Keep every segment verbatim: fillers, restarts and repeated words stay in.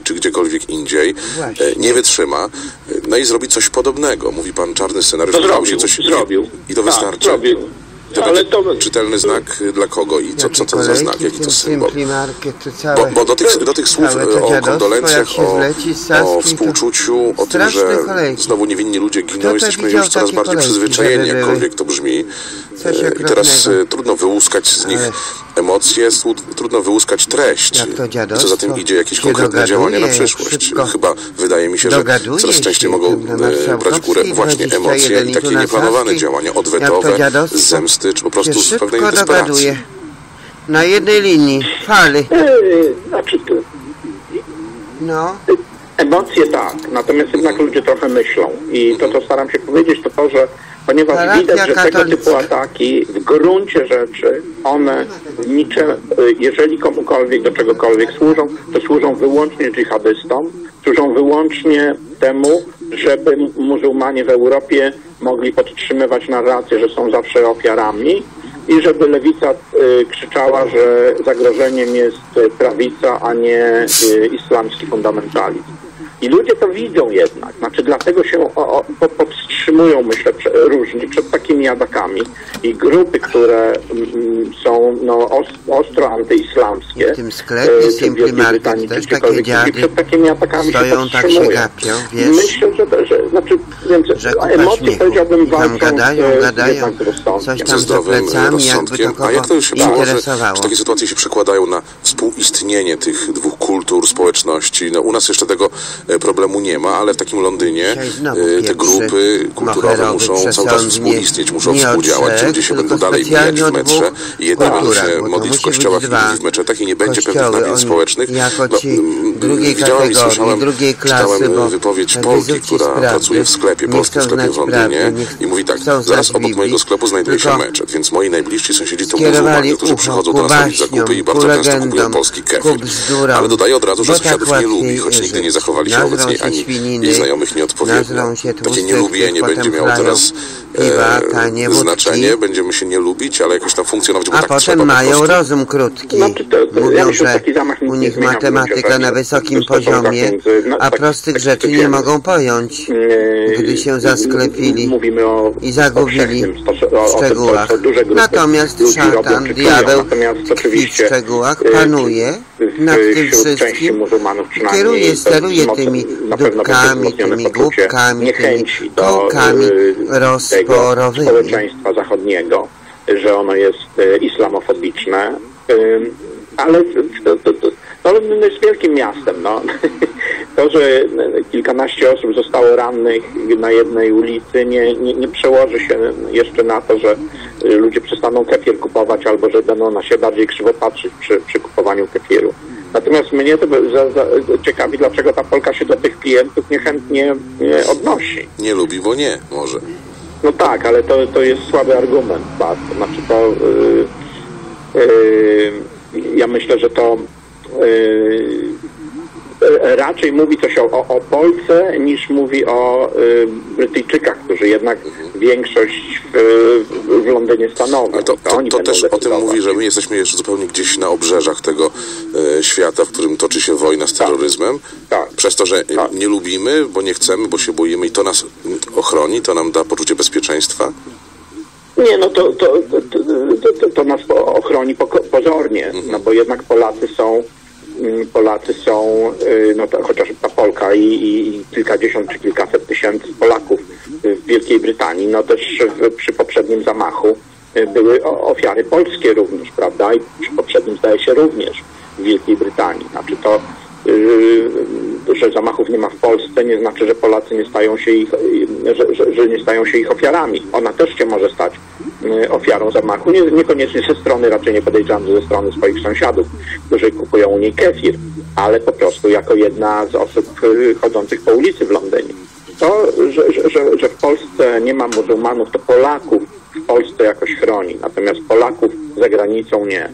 czy gdziekolwiek indziej, Właśnie. nie wytrzyma, no i zrobi coś podobnego. Mówi pan, czarny scenariusz, to zrobił, się coś zrobił. I to tak, wystarczy? Zrobił. To ale będzie to... czytelny znak dla kogo i co, co to za znak, jaki to symbol? Bo, bo do tych, do tych słów o kondolencjach, o, o współczuciu, o tym, że znowu niewinni ludzie giną, jesteśmy już coraz bardziej przyzwyczajeni, jakkolwiek to brzmi. I teraz trudno wyłuskać z nich emocje, trudno wyłuskać treść. I co za tym idzie, jakieś konkretne działania na przyszłość. Chyba wydaje mi się, że coraz częściej mogą brać górę właśnie emocje i takie nieplanowane działania odwetowe, z zemsty, czy po prostu z pewnej desperacji. Na jednej linii, fali. Yy, znaczy, to... No. Emocje tak, natomiast jednak ludzie trochę myślą. I to, co staram się powiedzieć, to to, że ponieważ Parafia widać, że katolicka. tego typu ataki w gruncie rzeczy, one niczym, jeżeli komukolwiek do czegokolwiek służą, to służą wyłącznie dżihadystom, służą wyłącznie temu, żeby muzułmanie w Europie mogli podtrzymywać narrację, że są zawsze ofiarami i żeby lewica y, krzyczała, że zagrożeniem jest prawica, a nie y, islamski fundamentalizm. I ludzie to widzą jednak, znaczy dlatego się o, o, powstrzymują, myślę, prze, różni przed takimi atakami i grupy, które mm, są no, os, ostro antyislamskie, w tym sklepie Simply Market też takie dziady przed takimi atakami stoją, się tak się gapią, wiesz, myślę, że, że znaczy, więc emocje, powiedziałbym, walczą gadają, z, gadają, z coś ze tam za zdrowym plecami, jakby to A jak to się przełoży, interesowało. czy takie sytuacje się przekładają na współistnienie tych dwóch kultur, społeczności? No, u nas jeszcze tego problemu nie ma, ale w takim Londynie te grupy kulturowe muszą cały czas współistnieć, muszą współdziałać, ci ludzie się będą dalej mijać w metrze i jedni będą się modlić w kościołach, inni w meczetach i nie będzie pewnych napięć społecznych. Jako No, ci drugiej widziałem i słyszałem, drugiej klasy, czytałem wypowiedź Polki, która pracuje w sklepie, polskim sklepie w Londynie i mówi tak, zaraz obok mojego sklepu znajduje się meczet, więc moi najbliżsi sąsiedzi to muzułmanie, którzy przychodzą do nas robić zakupy i bardzo często kupują polski kefir. Ale dodaję od razu, że sąsiadów nie lubi, choć nigdy nie zachowali się wobec niej ani jej znajomych nieodpowiednio. Takie nielubienie będzie miało teraz e, znaczenie, będziemy się nie lubić, ale jakoś tam funkcjonować, bo a tak potem trzeba mają rozum krótki. Znaczy to, to, Mówią, ja myślę, że taki zamach u nich zmienia w matematyka gruncie na rzeczy. wysokim To są tak poziomie, między, no, a tak, prostych tak, rzeczy tak, nie tak, mogą pojąć, gdy się zasklepili mówimy o, i zagubili o, w szczegółach. o, o duże grupy Natomiast ludzi szatan, robią, diabeł natomiast tkwi w oczywiście szczegółach, y, panuje w, nad tym wśród części wszystkim, muzułmanów przynajmniej kieruje, to steruje wzmocni- tymi na pewno będzie dupkami, wzmocnione tymi poczucie głupkami, tymi niechęci do kołkami y, tego rozporowymi. społeczeństwa zachodniego, że ono jest y, islamofobiczne, y, ale to, to, to, no, Londyn jest wielkim miastem. No. To, że kilkanaście osób zostało rannych na jednej ulicy, nie, nie, nie przełoży się jeszcze na to, że ludzie przestaną kefir kupować albo że będą na siebie bardziej krzywo patrzeć przy, przy kupowaniu kefiru. Natomiast mnie to za, za, ciekawi, dlaczego ta Polka się do tych klientów niechętnie nie odnosi. Nie lubi, bo nie, może. No tak, ale to, to jest słaby argument bardzo. Znaczy to yy, yy, ja myślę, że to yy, raczej mówi coś o, o, o Polsce niż mówi o y, Brytyjczykach, którzy jednak większość w, w Londynie stanowią. Ale to, to, to, to też o tym mówi, że my jesteśmy jeszcze zupełnie gdzieś na obrzeżach tego e, świata, w którym toczy się wojna z terroryzmem. Tak. Przez to, że tak. nie lubimy, bo nie chcemy, bo się boimy i to nas ochroni, to nam da poczucie bezpieczeństwa. Nie, no to, to, to, to, to, to nas ochroni pozornie, mhm. no bo jednak Polacy są Polacy są, no to chociaż ta Polka i, i kilkadziesiąt czy kilkaset tysięcy Polaków w Wielkiej Brytanii, no też w, przy poprzednim zamachu były ofiary polskie również, prawda? I przy poprzednim zdaje się również w Wielkiej Brytanii. Znaczy to, yy, że zamachów nie ma w Polsce, nie znaczy, że Polacy nie stają się ich, że, że, że nie stają się ich ofiarami. Ona też się może stać ofiarą zamachu, nie, niekoniecznie ze strony, raczej nie podejrzewam, że ze strony swoich sąsiadów, którzy kupują u niej kefir, ale po prostu jako jedna z osób chodzących po ulicy w Londynie. To, że, że, że, że w Polsce nie ma muzułmanów, to Polaków w Polsce jakoś chroni, natomiast Polaków za granicą nie.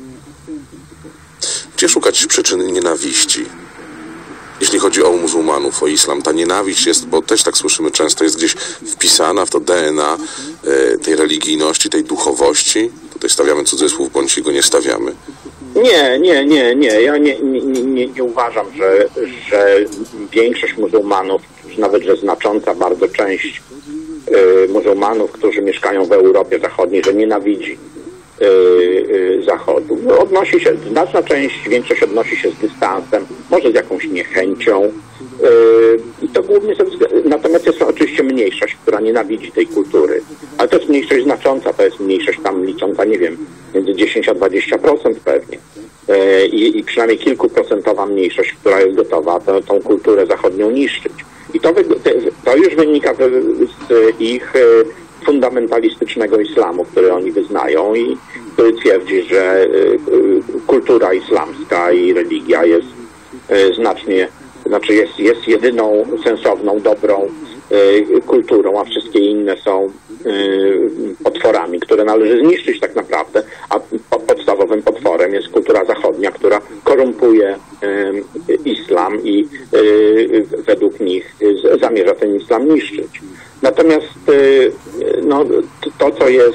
Gdzie szukać przyczyn nienawiści? Jeśli chodzi o muzułmanów, o islam, ta nienawiść jest, bo też tak słyszymy często, jest gdzieś wpisana w to D N A e, tej religijności, tej duchowości. Tutaj stawiamy cudzysłów, bądź go nie stawiamy. Nie, nie, nie, nie. Ja nie, nie, nie, nie uważam, że, że większość muzułmanów, czy nawet, że znacząca bardzo część y, muzułmanów, którzy mieszkają w Europie Zachodniej, że nienawidzi y, y, Zachodu. Odnosi się, znaczna część, większość odnosi się z dystansem, może z jakąś niechęcią. Y, I to głównie ze względu, natomiast jest oczywiście mniejszość, która nienawidzi tej kultury. Ale to jest mniejszość znacząca, to jest mniejszość tam licząca, nie wiem, między dziesięć a dwadzieścia procent pewnie. I, i przynajmniej kilkuprocentowa mniejszość, która jest gotowa tę, tą kulturę zachodnią niszczyć. I to, to już wynika z ich fundamentalistycznego islamu, który oni wyznają i który twierdzi, że kultura islamska i religia jest znacznie, znaczy jest, jest jedyną sensowną, dobrą kulturą, a wszystkie inne są potworami, które należy zniszczyć tak naprawdę, a podstawowym potworem jest kultura zachodnia, która korumpuje islam i według nich zamierza ten islam niszczyć. Natomiast no, to, co jest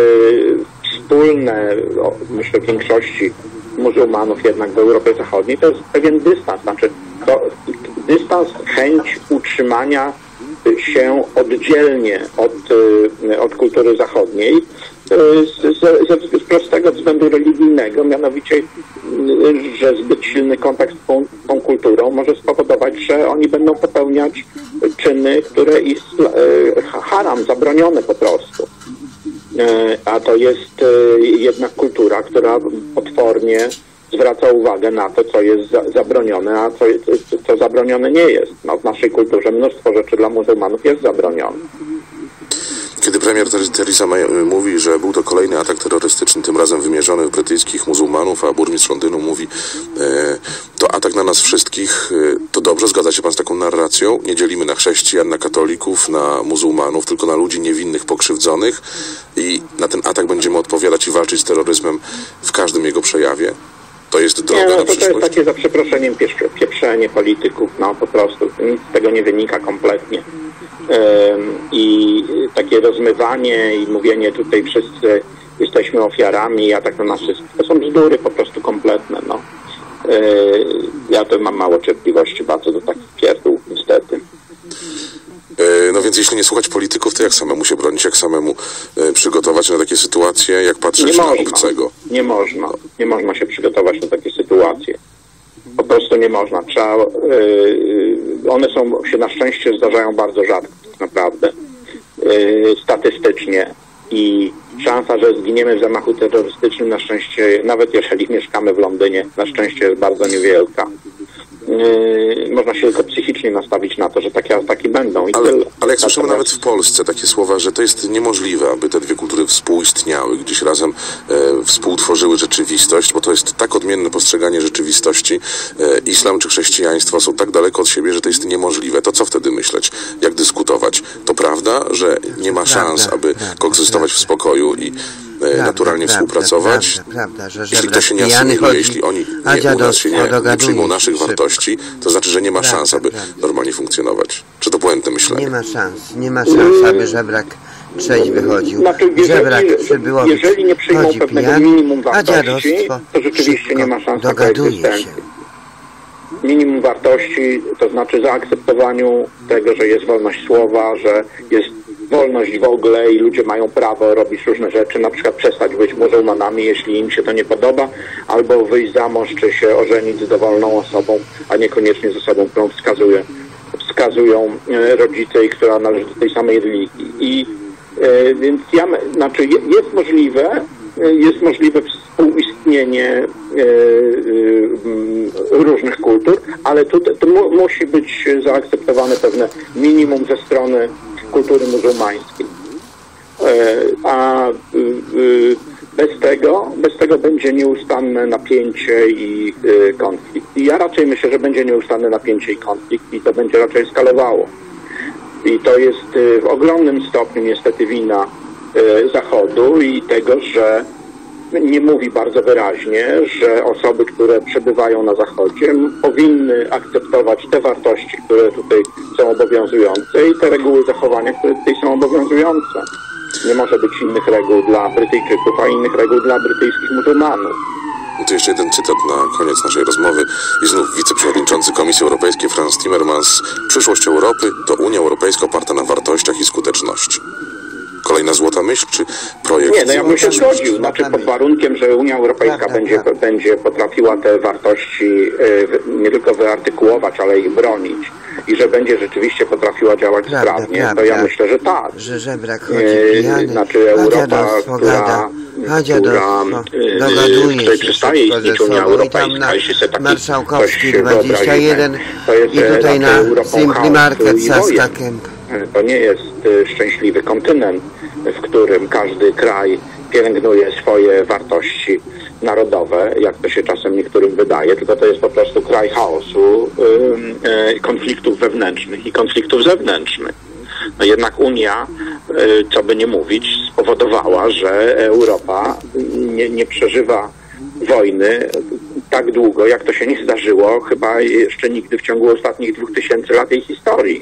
wspólne, myślę, większości muzułmanów jednak w Europie Zachodniej, to jest pewien dystans, znaczy to, dystans, chęć utrzymania się oddzielnie od, od kultury zachodniej z, z, z prostego względu religijnego, mianowicie, że zbyt silny kontakt z tą, tą kulturą może spowodować, że oni będą popełniać czyny, które isla, haram, zabronione po prostu. A to jest jednak kultura, która potwornie zwraca uwagę na to, co jest za, zabronione, a co, co zabronione nie jest. No, w naszej kulturze mnóstwo rzeczy dla muzułmanów jest zabronione. Kiedy premier Theresa May mówi, że był to kolejny atak terrorystyczny, tym razem wymierzony w brytyjskich muzułmanów, a burmistrz Londynu mówi, e, to atak na nas wszystkich, e, to dobrze, zgadza się pan z taką narracją? Nie dzielimy na chrześcijan, na katolików, na muzułmanów, tylko na ludzi niewinnych, pokrzywdzonych i na ten atak będziemy odpowiadać i walczyć z terroryzmem w każdym jego przejawie? To jest droga nie, no, na to przyszłość? To jest takie, za przeproszeniem, pieprzenie polityków, no po prostu, nic z tego nie wynika kompletnie. I takie rozmywanie i mówienie tutaj wszyscy jesteśmy ofiarami, atak na nas wszystkich, to są bzdury po prostu kompletne, no. Ja to mam mało cierpliwości bardzo do takich pierdół, niestety. No więc jeśli nie słuchać polityków, to jak samemu się bronić, jak samemu przygotować na takie sytuacje, jak patrzeć na obcego? Nie można, nie można się przygotować na takie sytuacje. Po prostu nie można. Trzeba, yy, one są, się na szczęście zdarzają bardzo rzadko, naprawdę, yy, statystycznie. I szansa, że zginiemy w zamachu terrorystycznym, na szczęście, nawet jeżeli mieszkamy w Londynie, na szczęście jest bardzo niewielka. Yy, można się tylko psychicznie nastawić na to, że takie ataki będą. I ale, tyle. ale jak słyszymy nawet w Polsce takie słowa, że to jest niemożliwe, aby te dwie kultury współistniały, gdzieś razem e, współtworzyły rzeczywistość, bo to jest tak odmienne postrzeganie rzeczywistości. E, islam czy chrześcijaństwo są tak daleko od siebie, że to jest niemożliwe. To co wtedy myśleć? Jak dyskutować? To prawda, że nie ma szans, aby koegzystować w spokoju i Prawda, naturalnie prawda, współpracować. Prawda, prawda, że jeśli ktoś się nie asymiluje, jeśli oni nie, u nas się nie, nie przyjmą naszych wartości, to znaczy, że nie ma szans, aby normalnie funkcjonować. Czy to błędne myślenie? Nie ma szans, nie ma szans, aby żebrak trzeź wychodził. Znaczy, jeżeli, żebrak przybyłowy jeżeli nie przyjmą pewnego pijany, minimum wartości, to rzeczywiście nie ma szans na koegzystencję. Minimum wartości, to znaczy zaakceptowaniu tego, że jest wolność słowa, że jest wolność w ogóle i ludzie mają prawo robić różne rzeczy, na przykład przestać być muzułmanami, jeśli im się to nie podoba, albo wyjść za mąż, czy się ożenić z dowolną osobą, a niekoniecznie z osobą, którą wskazuje, wskazują rodzice i która należy do tej samej religii. I e, więc ja, znaczy jest możliwe, jest możliwe współistnienie e, e, różnych kultur, ale tu, tu mu, musi być zaakceptowane pewne minimum ze strony kultury muzułmańskiej. E, a e, bez tego, bez tego będzie nieustanne napięcie i e, konflikt. I ja raczej myślę, że będzie nieustanne napięcie i konflikt i to będzie raczej eskalowało. I to jest e, w ogromnym stopniu niestety wina e, Zachodu i tego, że nie mówi bardzo wyraźnie, że osoby, które przebywają na Zachodzie, powinny akceptować te wartości, które tutaj są obowiązujące i te reguły zachowania, które tutaj są obowiązujące. Nie może być innych reguł dla Brytyjczyków, a innych reguł dla brytyjskich muzułmanów. No to jeszcze jeden cytat na koniec naszej rozmowy. I znów wiceprzewodniczący Komisji Europejskiej Frans Timmermans. Przyszłość Europy to Unia Europejska oparta na wartościach i skuteczności. Kolejna złota myśl, czy projekt? Nie, no ja bym się zgodził. Znaczy pod warunkiem, że Unia Europejska tak, będzie, tak. będzie potrafiła te wartości y, nie tylko wyartykułować, ale i bronić. I że będzie rzeczywiście potrafiła działać prawda, sprawnie, prawda. To ja myślę, że tak. Że żebrak chodzi pijany. Znaczy Europa, która, która, z której przestaje istnieć Unia Europejska, jeśli sobie taki Marszałkowski dwadzieścia jeden to jest i tutaj na Simply Market Saska Kemp. To nie jest szczęśliwy kontynent, w którym każdy kraj pielęgnuje swoje wartości narodowe, jak to się czasem niektórym wydaje, tylko to jest po prostu kraj chaosu, yy, yy, konfliktów wewnętrznych i konfliktów zewnętrznych. No jednak Unia, yy, co by nie mówić, spowodowała, że Europa nie, nie przeżywa wojny tak długo, jak to się nie zdarzyło chyba jeszcze nigdy w ciągu ostatnich dwóch tysięcy lat jej historii.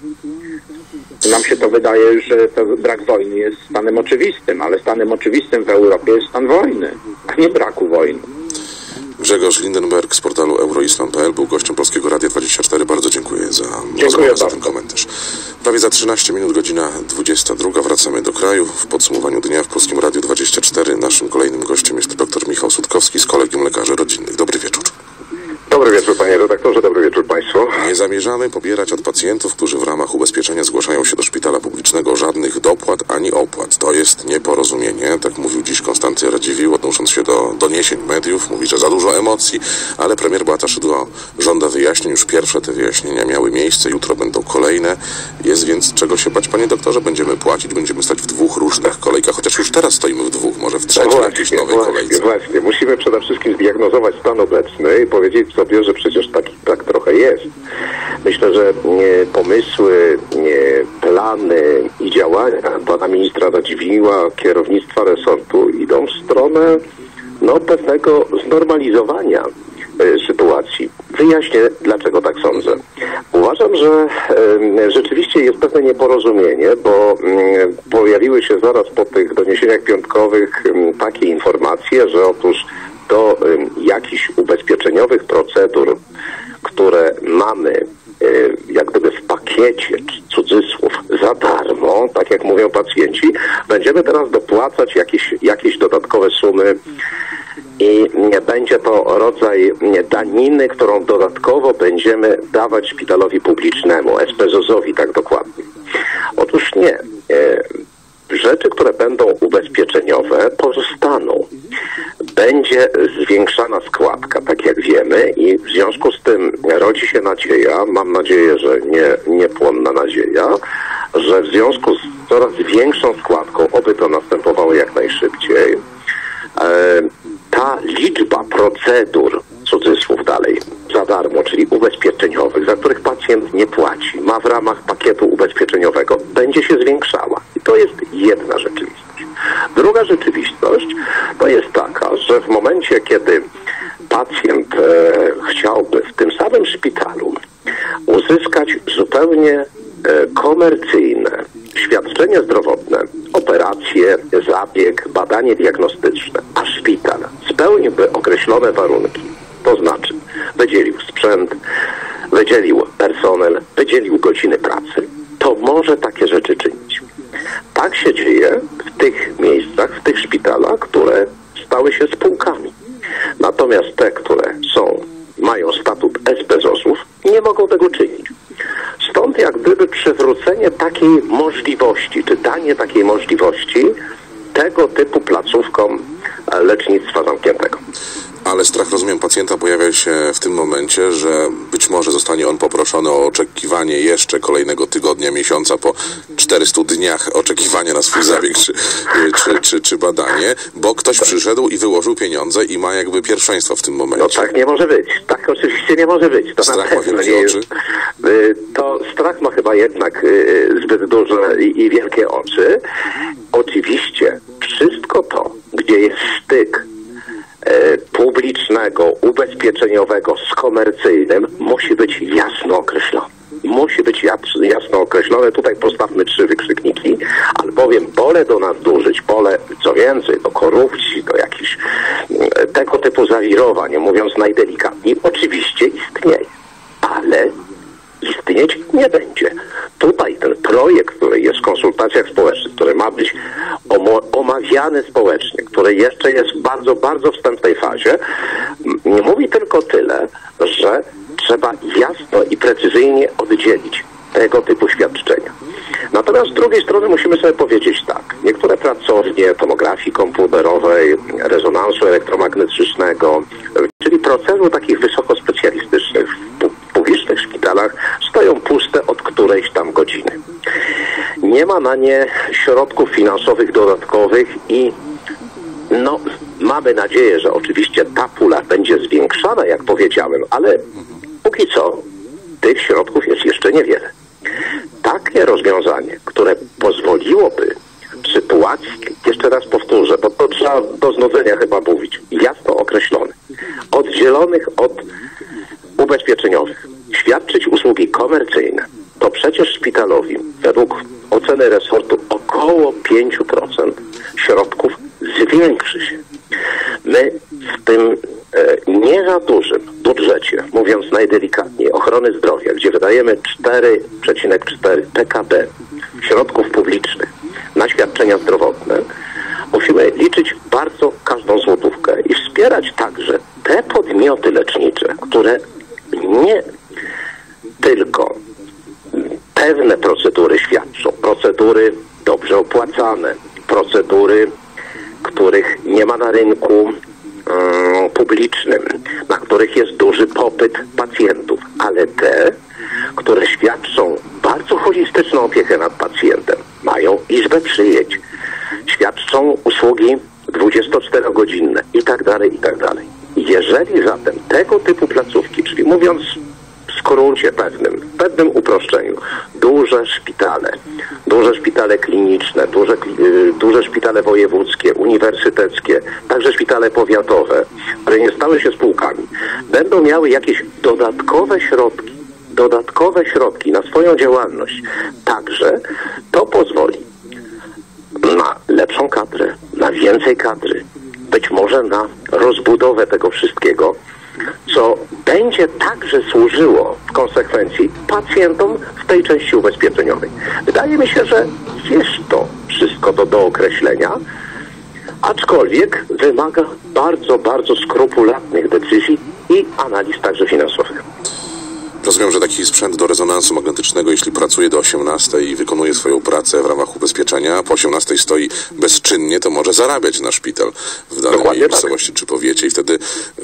Nam się to wydaje, że to brak wojny jest stanem oczywistym, ale stanem oczywistym w Europie jest stan wojny, a nie braku wojny. Grzegorz Lindenberg z portalu euroislam kropka p l był gościem Polskiego Radia dwadzieścia cztery. Bardzo dziękuję za dziękuję za ten komentarz. Prawie za trzynaście minut, godzina dwudziesta druga. Wracamy do kraju. W podsumowaniu dnia w Polskim Radiu dwadzieścia cztery naszym kolejnym gościem jest dr Michał Sutkowski z Kolegium Lekarzy Rodzinnych. Dobry wieczór. Dobry wieczór, panie redaktorze, dobry wieczór państwu. Nie zamierzamy pobierać od pacjentów, którzy w ramach ubezpieczenia zgłaszają się do szpitala publicznego, żadnych dopłat ani opłat. To jest nieporozumienie, tak mówił dziś Konstanty Radziwiłł, odnosząc się do doniesień mediów. Mówi, że za dużo emocji, ale premier Beata Szydło żąda wyjaśnień. Już pierwsze te wyjaśnienia miały miejsce, jutro będą kolejne. Jest więc czego się bać. Panie doktorze, będziemy płacić, będziemy stać w dwóch różnych kolejkach, chociaż już teraz stoimy w dwóch, może w trzeciej, no jakiejś nowej właśnie, kolejce. Właśnie, musimy przede wszystkim zdiagnozować stan obecny i powiedzieć sobie, że przecież tak, tak trochę jest. Myślę, że nie, pomysły, nie, plany i działania pana ministra Radziwiłła, kierownictwa resortu idą w stronę no, pewnego znormalizowania y, sytuacji. Wyjaśnię, dlaczego tak sądzę. Uważam, że y, rzeczywiście jest pewne nieporozumienie, bo y, pojawiły się zaraz po tych doniesieniach piątkowych y, takie informacje, że otóż do y, jakichś ubezpieczeniowych procedur, które mamy y, jak gdyby w pakiecie, cudzysłów, za darmo, tak jak mówią pacjenci, będziemy teraz dopłacać jakieś, jakieś dodatkowe sumy i nie będzie to rodzaj daniny, którą dodatkowo będziemy dawać szpitalowi publicznemu, S P Z O Z-owi tak dokładnie. Otóż nie. Y, Rzeczy, które będą ubezpieczeniowe, pozostaną. Będzie zwiększana składka, tak jak wiemy, i w związku z tym rodzi się nadzieja, mam nadzieję, że nie niepłonna nadzieja, że w związku z coraz większą składką, oby to następowało jak najszybciej, e, ta liczba procedur, cudzysłów dalej, za darmo, czyli ubezpieczeniowych, za których pacjent nie płaci, ma w ramach pakietu ubezpieczeniowego, będzie się zwiększała. I to jest jedna rzeczywistość. Druga rzeczywistość to jest taka, że w momencie, kiedy pacjent e, chciałby w tym samym szpitalu uzyskać zupełnie e, komercyjne świadczenie zdrowotne, operacje, zabieg, badanie diagnostyczne, a szpital spełniłby określone warunki, to znaczy wydzielił sprzęt, wydzielił personel, wydzielił godziny pracy, to może takie rzeczy czynić. Tak się dzieje w tych miejscach, w tych szpitalach, które stały się spółkami. Natomiast te, które są, mają statut S P Z O Z-ów, nie mogą tego czynić. Stąd jak gdyby przywrócenie takiej możliwości, czy danie takiej możliwości tego typu placówkom lecznictwa zamkniętego. Ale strach, rozumiem, pacjenta pojawia się w tym momencie, że być może zostanie on poproszony o oczekiwanie jeszcze kolejnego tygodnia, miesiąca po czterystu dniach oczekiwania na swój zabieg czy, czy, czy, czy badanie, bo ktoś przyszedł i wyłożył pieniądze i ma jakby pierwszeństwo w tym momencie. No tak nie może być. Tak oczywiście nie może być. To strach ma wielkie oczy? To strach ma chyba jednak zbyt duże i, i wielkie oczy. Oczywiście wszystko to, gdzie jest styk publicznego, ubezpieczeniowego z komercyjnym musi być jasno określone. musi być jasno określone. Tutaj postawmy trzy wykrzykniki, albowiem pole do nadużyć, pole, co więcej, do korupcji, do jakichś tego typu zawirowań, mówiąc najdelikatniej, oczywiście istnieje, ale istnieć nie będzie. Tutaj ten projekt, który jest w konsultacjach społecznych, który ma być omawiany społecznie, który jeszcze jest w bardzo, bardzo wstępnej fazie, mówi tylko tyle, że trzeba jasno i precyzyjnie oddzielić tego typu świadczenia. Natomiast z drugiej strony musimy sobie powiedzieć tak. Niektóre pracownie tomografii komputerowej, rezonansu elektromagnetycznego, czyli procedur takich wysokospecjalistycznych w publicznych szpitalach stoją puste od którejś tam godziny. Nie ma na nie środków finansowych dodatkowych i no, mamy nadzieję, że oczywiście ta pula będzie zwiększana, jak powiedziałem, ale póki co tych środków jest jeszcze niewiele. Takie rozwiązanie, które pozwoliłoby w sytuacji, jeszcze raz powtórzę, bo to trzeba do znudzenia chyba mówić, jasno określone, oddzielonych od ubezpieczeniowych, świadczyć usługi komercyjne, to przecież szpitalowi według oceny resortu około pięć procent środków zwiększy się. My w tym e, nie za dużym budżecie, mówiąc najdelikatniej, ochrony zdrowia, gdzie wydajemy cztery przecinek cztery P K B środków publicznych na świadczenia zdrowotne, musimy liczyć bardzo każdą złotówkę i wspierać także te podmioty lecznicze, które nie tylko pewne procedury świadczą, procedury dobrze opłacane, procedury, których nie ma na rynku um, publicznym, na których jest duży popyt pacjentów, ale te, które świadczą bardzo holistyczną opiekę nad pacjentem, mają izbę przyjęć, świadczą usługi dwudziestoczterogodzinne i tak dalej, i tak dalej. Jeżeli zatem tego typu placówki, czyli mówiąc w skrócie pewnym, w pewnym uproszczeniu, duże szpitale, duże szpitale kliniczne, duże, duże szpitale wojewódzkie, uniwersyteckie, także szpitale powiatowe, które nie stały się spółkami, będą miały jakieś dodatkowe środki, dodatkowe środki na swoją działalność, także to pozwoli na lepszą kadrę, na więcej kadry, być może na rozbudowę tego wszystkiego, co będzie także służyło w konsekwencji pacjentom w tej części ubezpieczeniowej. Wydaje mi się, że jest to wszystko do dookreślenia, aczkolwiek wymaga bardzo, bardzo skrupulatnych decyzji i analiz także finansowych. Rozumiem, że taki sprzęt do rezonansu magnetycznego, jeśli pracuje do osiemnastej i wykonuje swoją pracę w ramach ubezpieczenia, a po osiemnastej stoi bezczynnie, to może zarabiać na szpital w danej miejscowości tak. czy powiecie i wtedy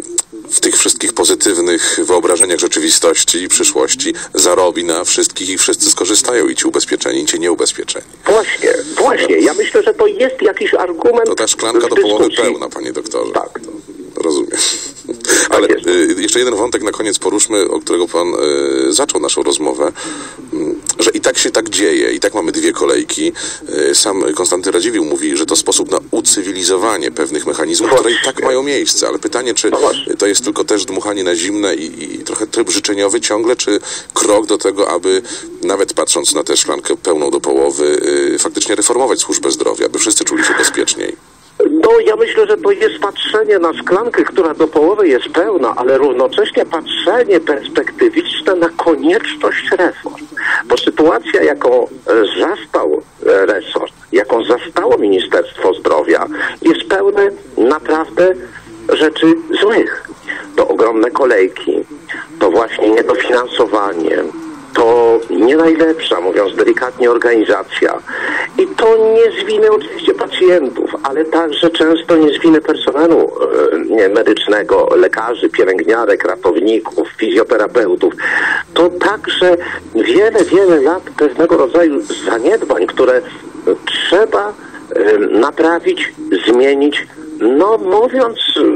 w tych wszystkich pozytywnych wyobrażeniach rzeczywistości i przyszłości zarobi na wszystkich i wszyscy skorzystają, i ci ubezpieczeni, i ci nieubezpieczeni. Właśnie, właśnie. Ja myślę, że to jest jakiś argument. To ta szklanka do połowy pełna, panie doktorze. Tak. To rozumiem. Ale y, jeszcze jeden wątek na koniec poruszmy, o którego pan y, zaczął naszą rozmowę, y, że i tak się tak dzieje, i tak mamy dwie kolejki. Y, sam Konstanty Radziwiłł mówi, że to sposób na ucywilizowanie pewnych mechanizmów, które i tak mają miejsce, ale pytanie, czy to jest tylko też dmuchanie na zimne i, i trochę tryb życzeniowy ciągle, czy krok do tego, aby nawet patrząc na tę szklankę pełną do połowy, y, faktycznie reformować służbę zdrowia, aby wszyscy czuli się bezpieczniej. No, ja myślę, że to jest patrzenie na szklankę, która do połowy jest pełna, ale równocześnie patrzenie perspektywiczne na konieczność reform. Bo sytuacja, jaką zastał resort, jaką zastało Ministerstwo Zdrowia, jest pełne naprawdę rzeczy złych. To ogromne kolejki, to właśnie niedofinansowanie, to nie najlepsza, mówiąc delikatnie, organizacja. I to nie z winy oczywiście pacjentów, ale także często nie z winy personelu nie, medycznego, lekarzy, pielęgniarek, ratowników, fizjoterapeutów. To także wiele, wiele lat pewnego rodzaju zaniedbań, które trzeba naprawić, zmienić, no mówiąc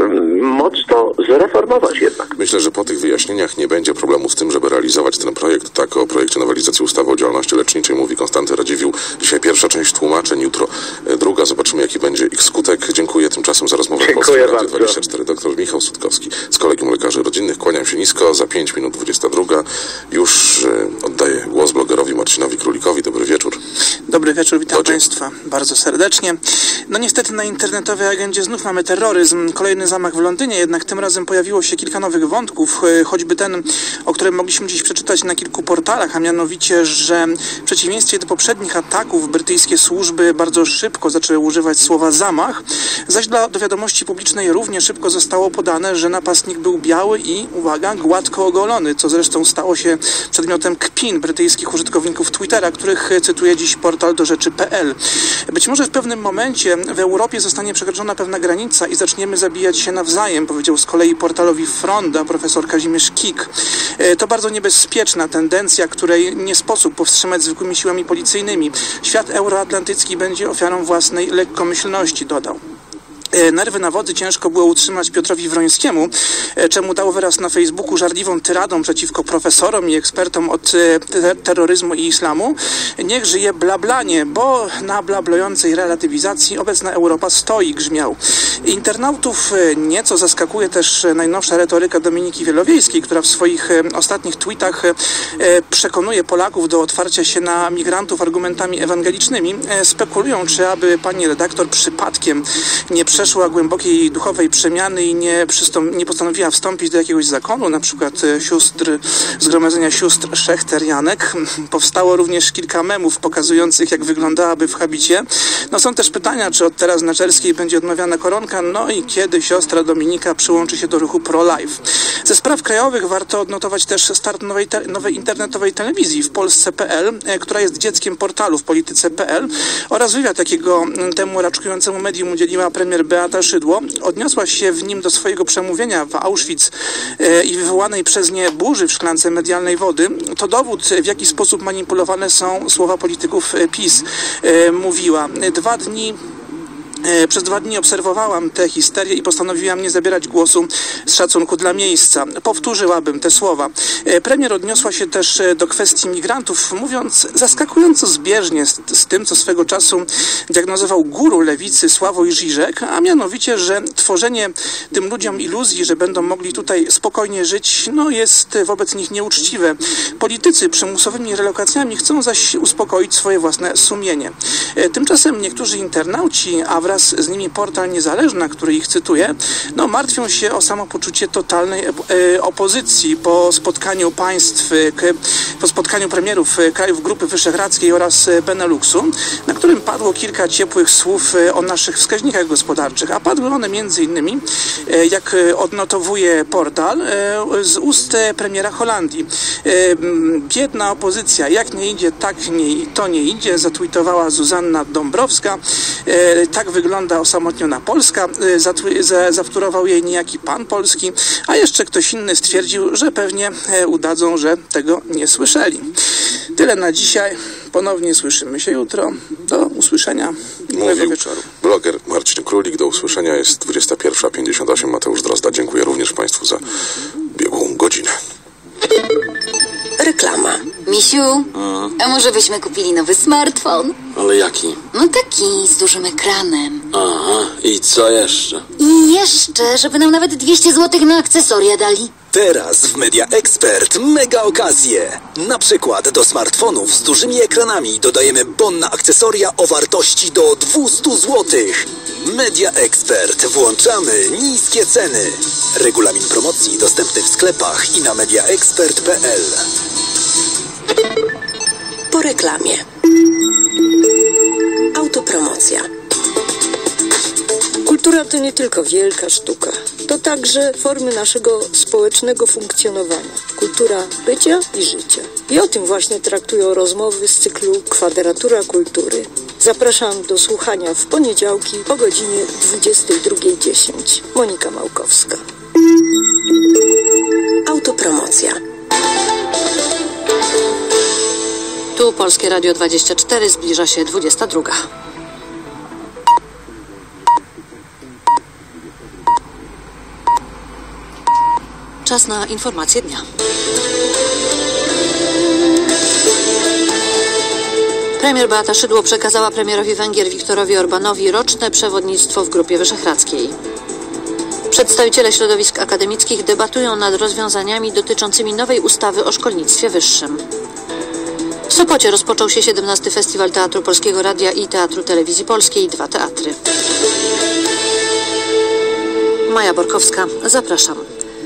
mocno, zreformować jednak. Myślę, że po tych wyjaśnieniach nie będzie problemu z tym, żeby realizować ten projekt. Tak o projekcie nowelizacji ustawy o działalności leczniczej mówi Konstanty Radziwiłł. Dzisiaj pierwsza część tłumaczeń, jutro druga. Zobaczymy, jaki będzie ich skutek. Dziękuję tymczasem za rozmowę w Polskim Radiu dwadzieścia cztery. Doktor Michał Sutkowski z Kolegium Lekarzy Rodzinnych. Kłaniam się nisko. Za pięć minut dwudziesta druga. Już oddaję głos blogerowi Marcinowi Królikowi. Dobry wieczór. Dobry wieczór, witam Dodzie. Państwa bardzo serdecznie. No niestety na internetowej agendzie znów mamy terroryzm. Kolejny zamach w Londynie, jednak tym razem pojawiło się kilka nowych wątków, choćby ten, o którym mogliśmy dziś przeczytać na kilku portalach, a mianowicie, że w przeciwieństwie do poprzednich ataków brytyjskie służby bardzo szybko zaczęły używać słowa zamach, zaś dla, do wiadomości publicznej równie szybko zostało podane, że napastnik był biały i, uwaga, gładko ogolony, co zresztą stało się przedmiotem kpin brytyjskich użytkowników Twittera, których cytuje dziś portal do rzeczy kropka p l. Być może w pewnym momencie w Europie zostanie przekroczona pewna granica i zaczniemy zabijać się nawzajem, powiedział z kolei portalowi Fronda profesor Kazimierz Kik. To bardzo niebezpieczna tendencja, której nie sposób powstrzymać zwykłymi siłami policyjnymi. Świat euroatlantycki będzie ofiarą własnej lekkomyślności, dodał. Nerwy na wodzy ciężko było utrzymać Piotrowi Wrońskiemu, czemu dał wyraz na Facebooku żarliwą tyradą przeciwko profesorom i ekspertom od te terroryzmu i islamu. Niech żyje blablanie, bo na blablującej relatywizacji obecna Europa stoi, grzmiał. Internautów nieco zaskakuje też najnowsza retoryka Dominiki Wielowiejskiej, która w swoich ostatnich tweetach przekonuje Polaków do otwarcia się na migrantów argumentami ewangelicznymi. Spekulują, czy aby pani redaktor przypadkiem nie przeszła przeszła głębokiej duchowej przemiany i nie, nie postanowiła wstąpić do jakiegoś zakonu, na przykład sióstr, Zgromadzenia Sióstr Szechter-Janek. Powstało również kilka memów pokazujących, jak wyglądałaby w habicie. No są też pytania, czy od teraz na Czerskiej będzie odmawiana koronka, no i kiedy siostra Dominika przyłączy się do ruchu pro-life. Ze spraw krajowych warto odnotować też start nowej, te, nowej internetowej telewizji w Polsce kropka p l, która jest dzieckiem portalu w polityce kropka p l, oraz wywiad, jakiego temu raczkującemu medium udzieliła premier Beata Szydło. Odniosła się w nim do swojego przemówienia w Auschwitz e, i wywołanej przez nie burzy w szklance medialnej wody. To dowód, w jaki sposób manipulowane są słowa polityków PiS. E, mówiła. Dwa dni Przez dwa dni obserwowałam tę histerię i postanowiłam nie zabierać głosu z szacunku dla miejsca. Powtórzyłabym te słowa. Premier odniosła się też do kwestii migrantów, mówiąc zaskakująco zbieżnie z, z tym, co swego czasu diagnozował guru lewicy Sławoj Žižek, a mianowicie, że tworzenie tym ludziom iluzji, że będą mogli tutaj spokojnie żyć, no jest wobec nich nieuczciwe. Politycy przymusowymi relokacjami chcą zaś uspokoić swoje własne sumienie. Tymczasem niektórzy internauci, a wraz z nimi portal Niezależna, który ich cytuje, no martwią się o samopoczucie totalnej e, opozycji po spotkaniu państw, po spotkaniu premierów krajów Grupy Wyszehradzkiej oraz Beneluxu, na którym padło kilka ciepłych słów o naszych wskaźnikach gospodarczych, a padły one między innymi, jak odnotowuje portal, z ust premiera Holandii. Biedna opozycja, jak nie idzie, tak nie, to nie idzie, zatweetowała Zuzanna Dąbrowska. Tak wygląda osamotniona Polska, zawtórował jej niejaki pan polski, a jeszcze ktoś inny stwierdził, że pewnie udadzą, że tego nie słyszeli. Tyle na dzisiaj. Ponownie słyszymy się jutro. Do usłyszenia. Miłego wieczoru. Bloger Marcin Królik. Do usłyszenia. Jest dwudziesta pierwsza pięćdziesiąt osiem. Mateusz Drozda. Dziękuję również Państwu za biegłą godzinę. Reklama. Misiu, a? a może byśmy kupili nowy smartfon? Ale jaki? No taki, z dużym ekranem. Aha, i co jeszcze? I jeszcze, żeby nam nawet dwieście złotych na akcesoria dali. Teraz w Media Expert mega okazje. Na przykład do smartfonów z dużymi ekranami dodajemy bon na akcesoria o wartości do dwieście złotych. Media Expert. Włączamy niskie ceny. Regulamin promocji dostępny w sklepach i na mediaexpert kropka p l. Po reklamie. Autopromocja. Kultura to nie tylko wielka sztuka. To także formy naszego społecznego funkcjonowania. Kultura bycia i życia. I o tym właśnie traktują rozmowy z cyklu Kwadratura Kultury. Zapraszam do słuchania w poniedziałki o godzinie dwudziestej drugiej dziesięć. Monika Małkowska. Autopromocja. Tu Polskie Radio dwadzieścia cztery, zbliża się dwudziesta druga. Czas na informacje dnia. Premier Beata Szydło przekazała premierowi Węgier Viktorowi Orbánowi roczne przewodnictwo w Grupie Wyszehradzkiej. Przedstawiciele środowisk akademickich debatują nad rozwiązaniami dotyczącymi nowej ustawy o szkolnictwie wyższym. W Sopocie rozpoczął się siedemnasty Festiwal Teatru Polskiego Radia i Teatru Telewizji Polskiej. Dwa teatry. Maja Borkowska, zapraszam.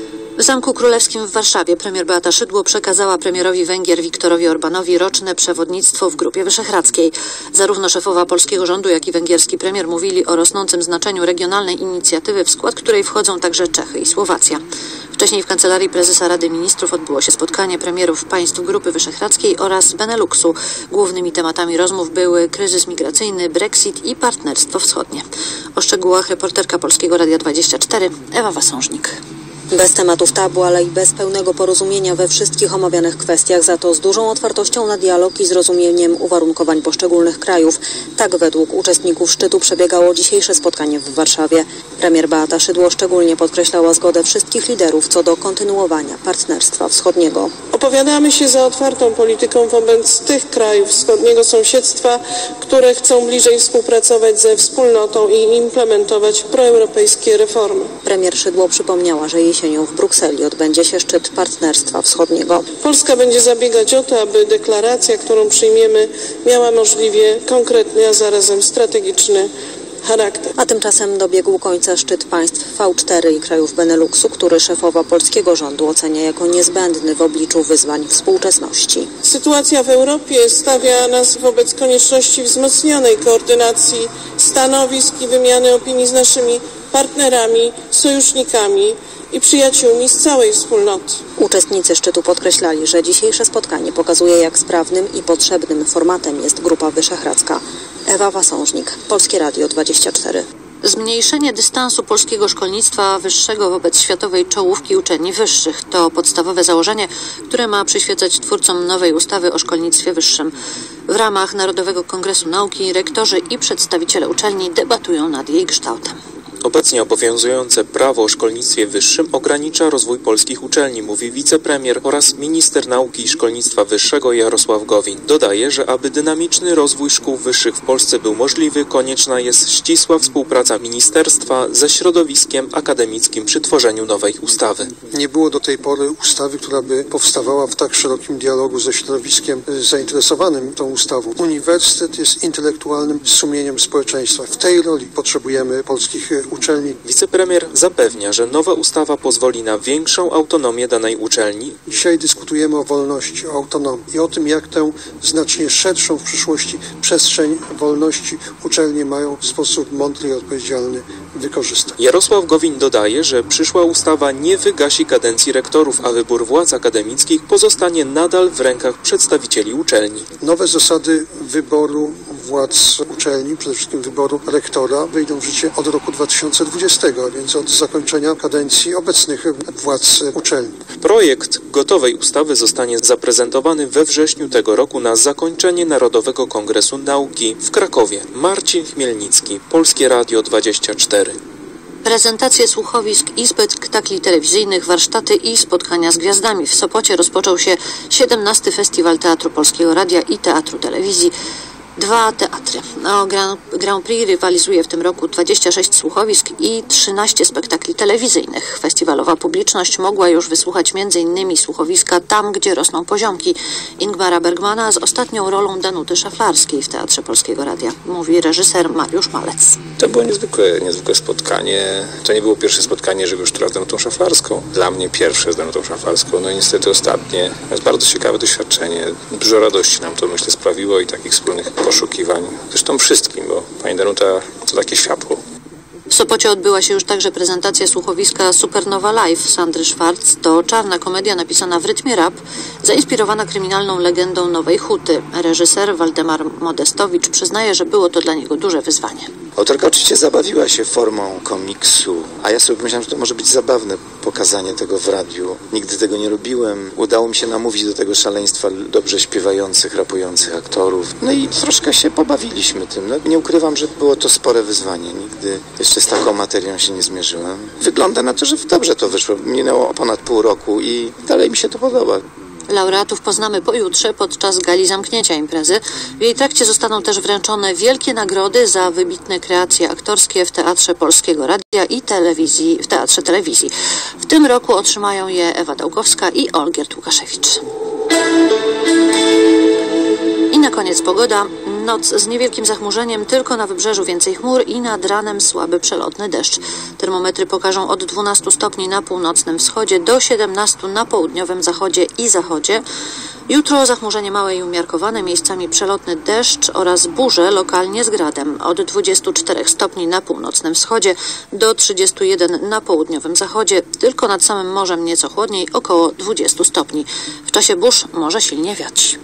W Zamku Królewskim w Warszawie premier Beata Szydło przekazała premierowi Węgier Viktorowi Orbanowi roczne przewodnictwo w Grupie Wyszehradzkiej. Zarówno szefowa polskiego rządu, jak i węgierski premier mówili o rosnącym znaczeniu regionalnej inicjatywy, w skład której wchodzą także Czechy i Słowacja. Wcześniej w Kancelarii Prezesa Rady Ministrów odbyło się spotkanie premierów państw Grupy Wyszehradzkiej oraz Beneluxu. Głównymi tematami rozmów były kryzys migracyjny, Brexit i partnerstwo wschodnie. O szczegółach reporterka Polskiego Radia dwadzieścia cztery Ewa Wasążnik. Bez tematów tabu, ale i bez pełnego porozumienia we wszystkich omawianych kwestiach, za to z dużą otwartością na dialog i zrozumieniem uwarunkowań poszczególnych krajów. Tak według uczestników szczytu przebiegało dzisiejsze spotkanie w Warszawie. Premier Beata Szydło szczególnie podkreślała zgodę wszystkich liderów co do kontynuowania partnerstwa wschodniego. Opowiadamy się za otwartą polityką wobec tych krajów wschodniego sąsiedztwa, które chcą bliżej współpracować ze wspólnotą i implementować proeuropejskie reformy. Premier Szydło przypomniała, że jesienią w Brukseli odbędzie się szczyt Partnerstwa Wschodniego. Polska będzie zabiegać o to, aby deklaracja, którą przyjmiemy, miała możliwie konkretny, a zarazem strategiczny charakter. A tymczasem dobiegł końca szczyt państw V cztery i krajów Beneluxu, który szefowa polskiego rządu ocenia jako niezbędny w obliczu wyzwań współczesności. Sytuacja w Europie stawia nas wobec konieczności wzmocnionej koordynacji stanowisk i wymiany opinii z naszymi partnerami, sojusznikami i przyjaciółmi z całej wspólnoty. Uczestnicy szczytu podkreślali, że dzisiejsze spotkanie pokazuje, jak sprawnym i potrzebnym formatem jest Grupa Wyszehradzka. Ewa Wasążnik, Polskie Radio dwadzieścia cztery. Zmniejszenie dystansu polskiego szkolnictwa wyższego wobec światowej czołówki uczelni wyższych to podstawowe założenie, które ma przyświecać twórcom nowej ustawy o szkolnictwie wyższym. W ramach Narodowego Kongresu Nauki rektorzy i przedstawiciele uczelni debatują nad jej kształtem. Obecnie obowiązujące prawo o szkolnictwie wyższym ogranicza rozwój polskich uczelni, mówi wicepremier oraz minister nauki i szkolnictwa wyższego Jarosław Gowin. Dodaje, że aby dynamiczny rozwój szkół wyższych w Polsce był możliwy, konieczna jest ścisła współpraca ministerstwa ze środowiskiem akademickim przy tworzeniu nowej ustawy. Nie było do tej pory ustawy, która by powstawała w tak szerokim dialogu ze środowiskiem zainteresowanym tą ustawą. Uniwersytet jest intelektualnym sumieniem społeczeństwa. W tej roli potrzebujemy polskich uczelni. Wicepremier zapewnia, że nowa ustawa pozwoli na większą autonomię danej uczelni. Dzisiaj dyskutujemy o wolności, o autonomii i o tym, jak tę znacznie szerszą w przyszłości przestrzeń wolności uczelnie mają w sposób mądry i odpowiedzialny wykorzystać. Jarosław Gowin dodaje, że przyszła ustawa nie wygasi kadencji rektorów, a wybór władz akademickich pozostanie nadal w rękach przedstawicieli uczelni. Nowe zasady wyboru władz uczelni, przede wszystkim wyboru rektora, wejdą w życie od roku dwa tysiące dwudziestego, a więc od zakończenia kadencji obecnych władz uczelni. Projekt gotowej ustawy zostanie zaprezentowany we wrześniu tego roku na zakończenie Narodowego Kongresu Nauki w Krakowie. Marcin Chmielnicki, Polskie Radio dwadzieścia cztery. Prezentacje słuchowisk i spektakli telewizyjnych, warsztaty i spotkania z gwiazdami. W Sopocie rozpoczął się siedemnasty Festiwal Teatru Polskiego Radia i Teatru Telewizji. Dwa teatry. O Grand, Grand Prix rywalizuje w tym roku dwadzieścia sześć słuchowisk i trzynaście spektakli telewizyjnych. Festiwalowa publiczność mogła już wysłuchać między innymi słuchowiska Tam, gdzie rosną poziomki Ingmara Bergmana z ostatnią rolą Danuty Szaflarskiej w Teatrze Polskiego Radia, mówi reżyser Mariusz Malec. To było niezwykłe, niezwykłe spotkanie. To nie było pierwsze spotkanie, żeby już teraz z Danutą Szaflarską. Dla mnie pierwsze z Danutą Szaflarską, no i niestety ostatnie. To jest bardzo ciekawe doświadczenie. Dużo radości nam to, myślę, sprawiło i takich wspólnych poszukiwań. Zresztą wszystkim, bo pani Danuta to takie światło. W Sopocie odbyła się już także prezentacja słuchowiska Supernowa Live Sandry Schwartz. To czarna komedia napisana w rytmie rap, zainspirowana kryminalną legendą Nowej Huty. Reżyser Waldemar Modestowicz przyznaje, że było to dla niego duże wyzwanie. Autorka oczywiście zabawiła się formą komiksu, a ja sobie pomyślałem, że to może być zabawne pokazanie tego w radiu. Nigdy tego nie robiłem. Udało mi się namówić do tego szaleństwa dobrze śpiewających, rapujących aktorów. No i troszkę się pobawiliśmy tym. No, nie ukrywam, że było to spore wyzwanie. Nigdy jeszcze z taką materią się nie zmierzyłem. Wygląda na to, że dobrze to wyszło. Minęło ponad pół roku i dalej mi się to podoba. Laureatów poznamy pojutrze podczas gali zamknięcia imprezy. W jej trakcie zostaną też wręczone wielkie nagrody za wybitne kreacje aktorskie w Teatrze Polskiego Radia i telewizji, w Teatrze Telewizji. W tym roku otrzymają je Ewa Dałkowska i Olgierd Łukaszewicz. koniec pogoda. Noc z niewielkim zachmurzeniem, tylko na wybrzeżu więcej chmur i nad ranem słaby przelotny deszcz. Termometry pokażą od dwunastu stopni na północnym wschodzie do siedemnastu na południowym zachodzie i zachodzie. Jutro zachmurzenie małe i umiarkowane, miejscami przelotny deszcz oraz burze lokalnie z gradem. Od dwudziestu czterech stopni na północnym wschodzie do trzydziestu jeden na południowym zachodzie. Tylko nad samym morzem nieco chłodniej, około dwudziestu stopni. W czasie burz może silnie wiać.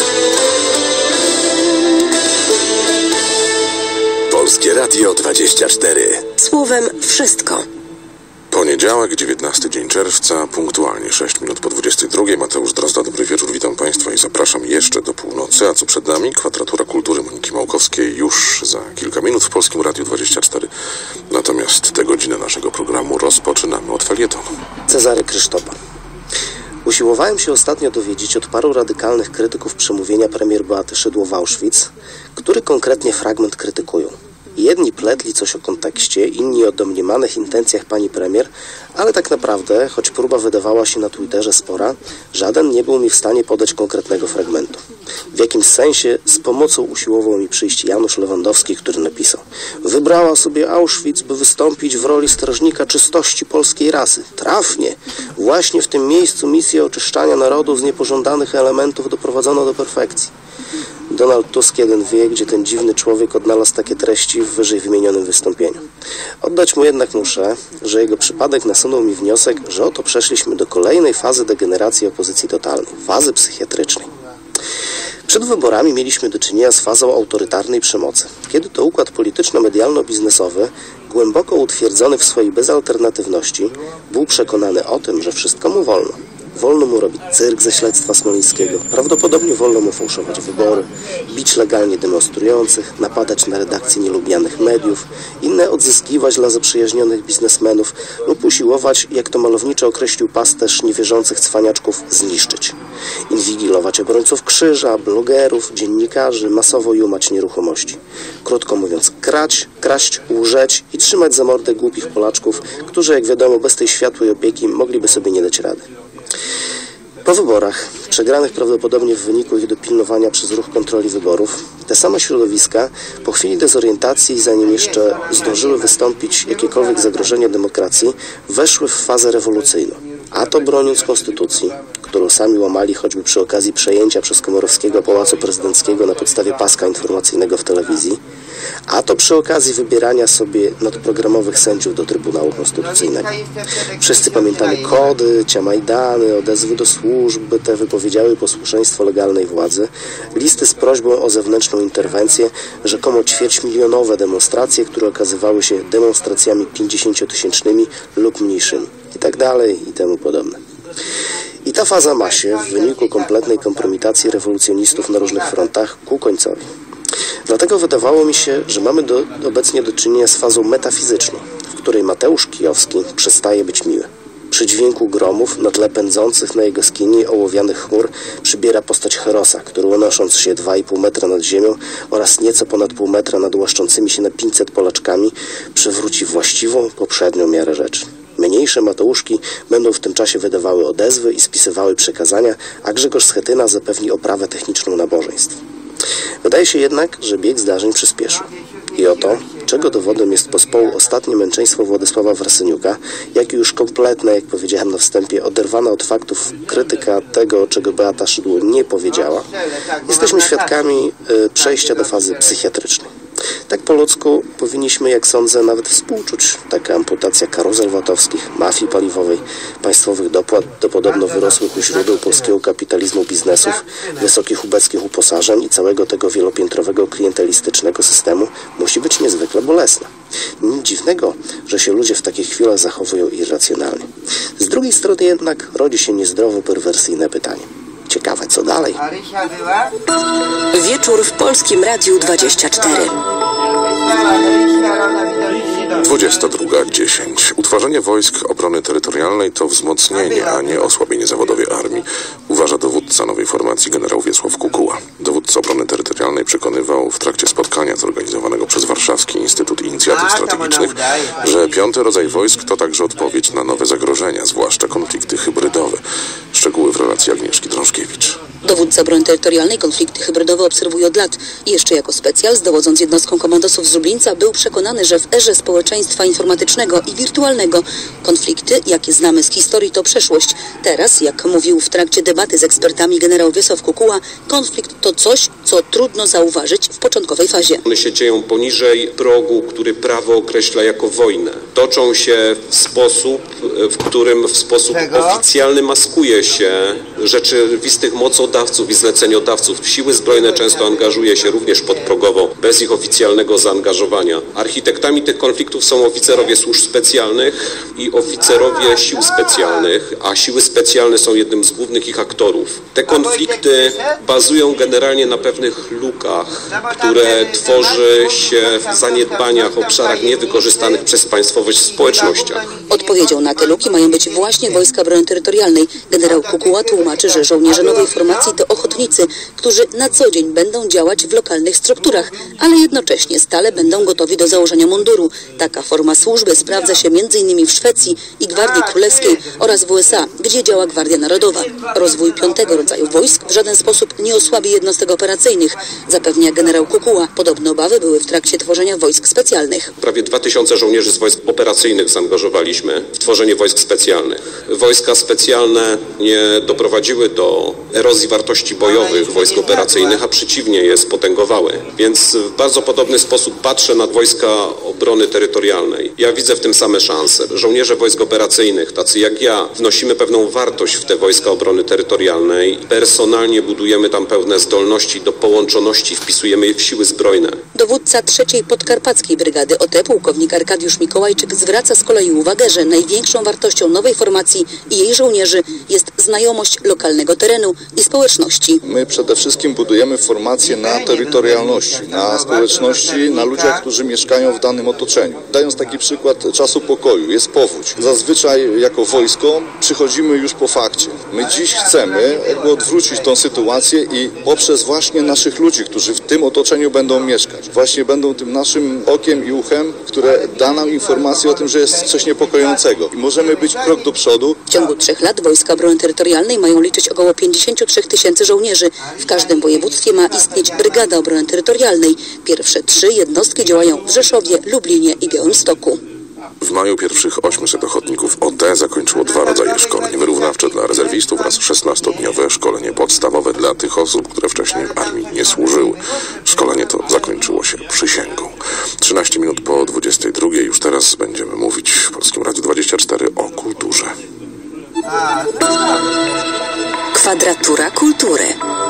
Polskie Radio dwadzieścia cztery. Słowem wszystko. Poniedziałek, dziewiętnasty dzień czerwca, punktualnie sześć minut po dwudziestej drugiej. Mateusz Drozda, dobry wieczór, witam Państwa i zapraszam jeszcze do północy. A co przed nami? Kwadratura Kultury Moniki Małkowskiej już za kilka minut w Polskim Radiu dwadzieścia cztery. Natomiast tę godzinę naszego programu rozpoczynamy od felietonu. Cezary Krysztopa. Usiłowałem się ostatnio dowiedzieć od paru radykalnych krytyków przemówienia premier Beaty Szydło w Auschwitz, który konkretnie fragment krytykują. Jedni pletli coś o kontekście, inni o domniemanych intencjach pani premier, ale tak naprawdę, choć próba wydawała się na Twitterze spora, żaden nie był mi w stanie podać konkretnego fragmentu. W jakimś sensie z pomocą usiłował mi przyjść Janusz Lewandowski, który napisał: wybrała sobie Auschwitz, by wystąpić w roli strażnika czystości polskiej rasy. Trafnie! Właśnie w tym miejscu misję oczyszczania narodu z niepożądanych elementów doprowadzono do perfekcji. Donald Tusk jeden wie, gdzie ten dziwny człowiek odnalazł takie treści w wyżej wymienionym wystąpieniu. Oddać mu jednak muszę, że jego przypadek nasunął mi wniosek, że oto przeszliśmy do kolejnej fazy degeneracji opozycji totalnej, fazy psychiatrycznej. Przed wyborami mieliśmy do czynienia z fazą autorytarnej przemocy, kiedy to układ polityczno-medialno-biznesowy, głęboko utwierdzony w swojej bezalternatywności, był przekonany o tym, że wszystko mu wolno. Wolno mu robić cyrk ze śledztwa smoleńskiego, prawdopodobnie wolno mu fałszować wybory, bić legalnie demonstrujących, napadać na redakcje nielubianych mediów, inne odzyskiwać dla zaprzyjaźnionych biznesmenów lub usiłować, jak to malowniczo określił pasterz niewierzących cwaniaczków, zniszczyć. Inwigilować obrońców krzyża, blogerów, dziennikarzy, masowo jumać nieruchomości. Krótko mówiąc, krać, kraść, łżeć i trzymać za mordę głupich Polaczków, którzy, jak wiadomo, bez tej światłej opieki mogliby sobie nie dać rady. Po wyborach, przegranych prawdopodobnie w wyniku ich dopilnowania przez ruch kontroli wyborów, te same środowiska po chwili dezorientacji, zanim jeszcze zdążyły wystąpić jakiekolwiek zagrożenia demokracji, weszły w fazę rewolucyjną. A to broniąc konstytucji, którą sami łamali choćby przy okazji przejęcia przez Komorowskiego Pałacu Prezydenckiego na podstawie paska informacyjnego w telewizji, a to przy okazji wybierania sobie nadprogramowych sędziów do Trybunału Konstytucyjnego. Wszyscy pamiętamy kody, ciamajdany, odezwy do służb, te wypowiedziały posłuszeństwo legalnej władzy, listy z prośbą o zewnętrzną interwencję, rzekomo ćwierćmilionowe demonstracje, które okazywały się demonstracjami pięćdziesięciotysięcznymi lub mniejszymi i tak dalej i temu podobne. I ta faza ma się w wyniku kompletnej kompromitacji rewolucjonistów na różnych frontach ku końcowi. Dlatego wydawało mi się, że mamy do, obecnie do czynienia z fazą metafizyczną, w której Mateusz Kijowski przestaje być miły. Przy dźwięku gromów na tle pędzących na jego skini ołowianych chmur przybiera postać Herosa, który unosząc się dwa i pół metra nad ziemią oraz nieco ponad pół metra nad łaszczącymi się na pięćset Polaczkami przywróci właściwą, poprzednią miarę rzeczy. Mniejsze Mateuszki będą w tym czasie wydawały odezwy i spisywały przekazania, a Grzegorz Schetyna zapewni oprawę techniczną nabożeństw. Wydaje się jednak, że bieg zdarzeń przyspieszył. I oto, czego dowodem jest pospołu ostatnie męczeństwo Władysława Warsyniuka, jak i już kompletna, jak powiedziałem na wstępie, oderwana od faktów krytyka tego, czego Beata Szydło nie powiedziała, jesteśmy świadkami y, przejścia do fazy psychiatrycznej. Tak po ludzku powinniśmy, jak sądzę, nawet współczuć taka amputacja karuzel VAT-owskich, mafii paliwowej, państwowych dopłat do podobno wyrosłych u źródeł polskiego kapitalizmu biznesów, wysokich ubeckich uposażeń i całego tego wielopiętrowego klientelistycznego systemu musi być niezwykle bolesna. Nic dziwnego, że się ludzie w takich chwilach zachowują irracjonalnie. Z drugiej strony jednak rodzi się niezdrowo perwersyjne pytanie. Ciekawe, co dalej? Wieczór w Polskim Radiu dwadzieścia cztery. dwudziesta druga dziesięć. Utworzenie Wojsk Obrony Terytorialnej to wzmocnienie, a nie osłabienie zawodowej armii, uważa dowódca nowej formacji generał Wiesław Kukuła. Dowódca Obrony Terytorialnej przekonywał w trakcie spotkania zorganizowanego przez Warszawski Instytut Inicjatyw Strategicznych, że piąty rodzaj wojsk to także odpowiedź na nowe zagrożenia, zwłaszcza konflikty hybrydowe. Szczegóły w relacji Agnieszki Drążkiewicz. Dowódca broni terytorialnej konflikty hybrydowe obserwuje od lat i jeszcze jako specjal, dowodząc jednostką komandosów z Lublińca, był przekonany, że w erze społeczeństwa informatycznego i wirtualnego konflikty, jakie znamy z historii, to przeszłość. Teraz, jak mówił w trakcie debaty z ekspertami generał Wiesław Kukuła, konflikt to coś, co trudno zauważyć w początkowej fazie. One się dzieją poniżej progu, który prawo określa jako wojnę. Toczą się w sposób, w którym w sposób Czego? oficjalny maskuje się rzeczywistych mocodawców i zleceniodawców. Siły zbrojne często angażuje się również podprogowo, bez ich oficjalnego zaangażowania. Architektami tych konfliktów są oficerowie służb specjalnych i oficerowie sił specjalnych, a siły specjalne są jednym z głównych ich aktorów. Te konflikty bazują generalnie na pewnych lukach, które tworzy się w zaniedbaniach, obszarach niewykorzystanych przez państwowość w społecznościach. Odpowiedzią na te luki mają być właśnie Wojska Broni Terytorialnej. Generał Kukuła tłumaczy, że żołnierze nowej formacji to ochotnicy, którzy na co dzień będą działać w lokalnych strukturach, ale jednocześnie stale będą gotowi do założenia munduru. Taka forma służby sprawdza się między innymi w Szwecji i Gwardii Królewskiej oraz w U S A, gdzie działa Gwardia Narodowa. Rozwój piątego rodzaju wojsk w żaden sposób nie osłabi jednostek operacyjnych, zapewnia generał Kukuła. Podobne obawy były w trakcie tworzenia wojsk specjalnych. Prawie dwa tysiące żołnierzy z wojsk operacyjnych zaangażowaliśmy w tworzenie wojsk specjalnych. Wojska specjalne nie doprowadziły do erozji wartości bojowych wojsk operacyjnych, a przeciwnie je spotęgowały. Więc w bardzo podobny sposób patrzę na wojska obrony terytorialnej. Ja widzę w tym same szanse. Żołnierze wojsk operacyjnych, tacy jak ja, wnosimy pewną wartość w te wojska obrony terytorialnej. Personalnie budujemy tam pewne zdolności do połączoności, wpisujemy je w siły zbrojne. Dowódca trzeciej Podkarpackiej Brygady O T, pułkownik Arkadiusz Mikołajczyk, zwraca z kolei uwagę, że największą wartością nowej formacji i jej żołnierzy jest znajomość lokalnego terenu i społeczności. My przede wszystkim budujemy formację na terytorialności, na społeczności, na ludziach, którzy mieszkają w danym otoczeniu. Dając taki przykład czasu pokoju, jest powódź. Zazwyczaj jako wojsko przychodzimy już po fakcie. My dziś chcemy jakby odwrócić tą sytuację i poprzez właśnie naszych ludzi, którzy w tym otoczeniu będą mieszkać, właśnie będą tym naszym okiem i uchem, które da nam informację o tym, że jest coś niepokojącego i możemy być krok do przodu. W ciągu trzech lat Wojska Broni Terytorialnej mają liczyć około pięćdziesiąt trzy tysięcy żołnierzy. W każdym województwie ma istnieć Brygada Obrony Terytorialnej. Pierwsze trzy jednostki działają w Rzeszowie, Lublinie i Białymstoku. W maju pierwszych osiemset ochotników O T zakończyło dwa rodzaje szkoleń. Wyrównawcze dla rezerwistów oraz szesnastodniowe szkolenie podstawowe dla tych osób, które wcześniej w armii nie służyły. Szkolenie to zakończyło się przysięgą. trzynaście minut po dwudziestej drugiej. Już teraz będziemy mówić w Polskim Radiu dwadzieścia cztery o kulturze. Kwadratura kultury.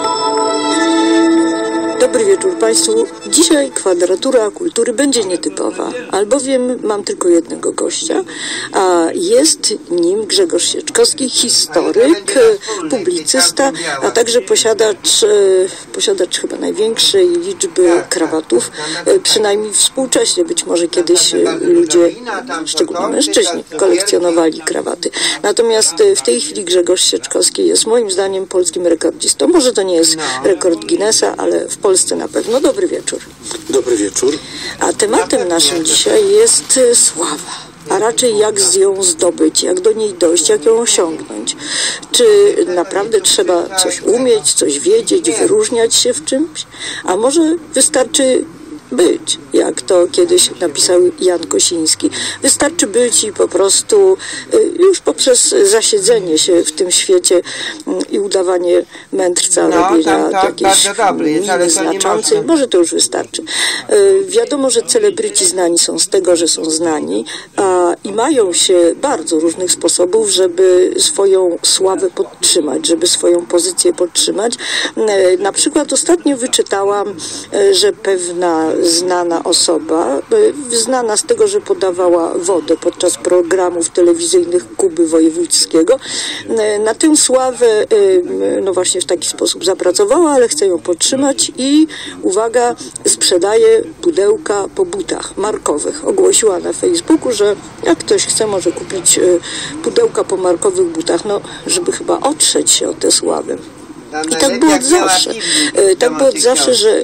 Dobry wieczór Państwu. Dzisiaj kwadratura kultury będzie nietypowa, albowiem mam tylko jednego gościa, a jest nim Grzegorz Sieczkowski, historyk, publicysta, a także posiadacz, posiadacz chyba największej liczby krawatów, przynajmniej współcześnie, być może kiedyś ludzie, szczególnie mężczyźni, kolekcjonowali krawaty. Natomiast w tej chwili Grzegorz Sieczkowski jest moim zdaniem polskim rekordzistą. Może to nie jest rekord Guinnessa, ale w Polsce na pewno. Dobry wieczór. Dobry wieczór. A tematem naszym dzisiaj jest sława, a raczej jak ją zdobyć, jak do niej dojść, jak ją osiągnąć. Czy naprawdę trzeba coś umieć, coś wiedzieć, wyróżniać się w czymś? A może wystarczy być, jak to kiedyś napisał Jan Kosiński. Wystarczy być i po prostu już poprzez zasiedzenie się w tym świecie i udawanie mędrca, no, robienia tak, jakiejś miny znaczącej, może to już wystarczy. Wiadomo, że celebryci znani są z tego, że są znani a, i mają się bardzo różnych sposobów, żeby swoją sławę podtrzymać, żeby swoją pozycję podtrzymać. Na przykład ostatnio wyczytałam, że pewna znana osoba, znana z tego, że podawała wodę podczas programów telewizyjnych Kuby Wojewódzkiego, na tę sławę no właśnie w taki sposób zapracowała, ale chce ją podtrzymać i uwaga, sprzedaje pudełka po butach markowych. Ogłosiła na Facebooku, że jak ktoś chce, może kupić pudełka po markowych butach, no żeby chyba otrzeć się o tę sławę. I tak było od zawsze. Tak było od zawsze, że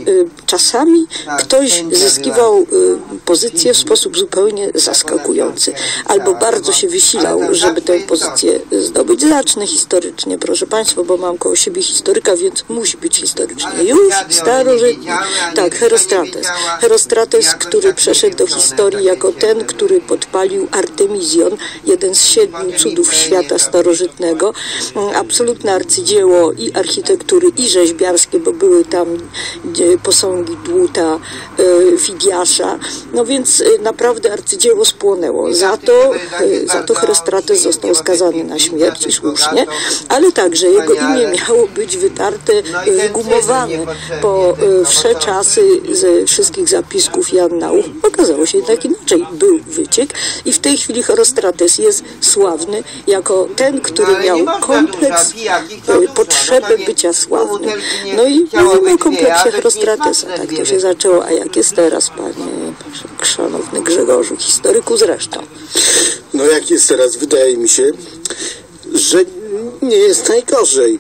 czasami ktoś zyskiwał y, pozycję w sposób zupełnie zaskakujący. Albo bardzo się wysilał, żeby tę pozycję zdobyć. Zacznę historycznie, proszę Państwa, bo mam koło siebie historyka, więc musi być historycznie. Już starożytni. Tak, Herostrates. Herostrates, który przeszedł do historii jako ten, który podpalił Artemizjon, jeden z siedmiu cudów świata starożytnego. Absolutne arcydzieło i architektury, i rzeźbiarskie, bo były tam posągi Dłuta, Fidiasza. No więc naprawdę arcydzieło spłonęło. Za to, za to Herostrates został skazany na śmierć i słusznie, ale także jego imię miało być wytarte, wygumowane po wsze czasy ze wszystkich zapisków i annałów. Okazało się jednak inaczej. Był wyciek i w tej chwili Herostrates jest sławny jako ten, który miał kompleks, potrzebę bycia sławnym. No i mówimy o kompleksie Herostratesa. Tak to się zaczęło. A jak jest teraz, panie szanowny Grzegorzu, historyku zresztą? No jak jest teraz, wydaje mi się, że nie jest najgorzej.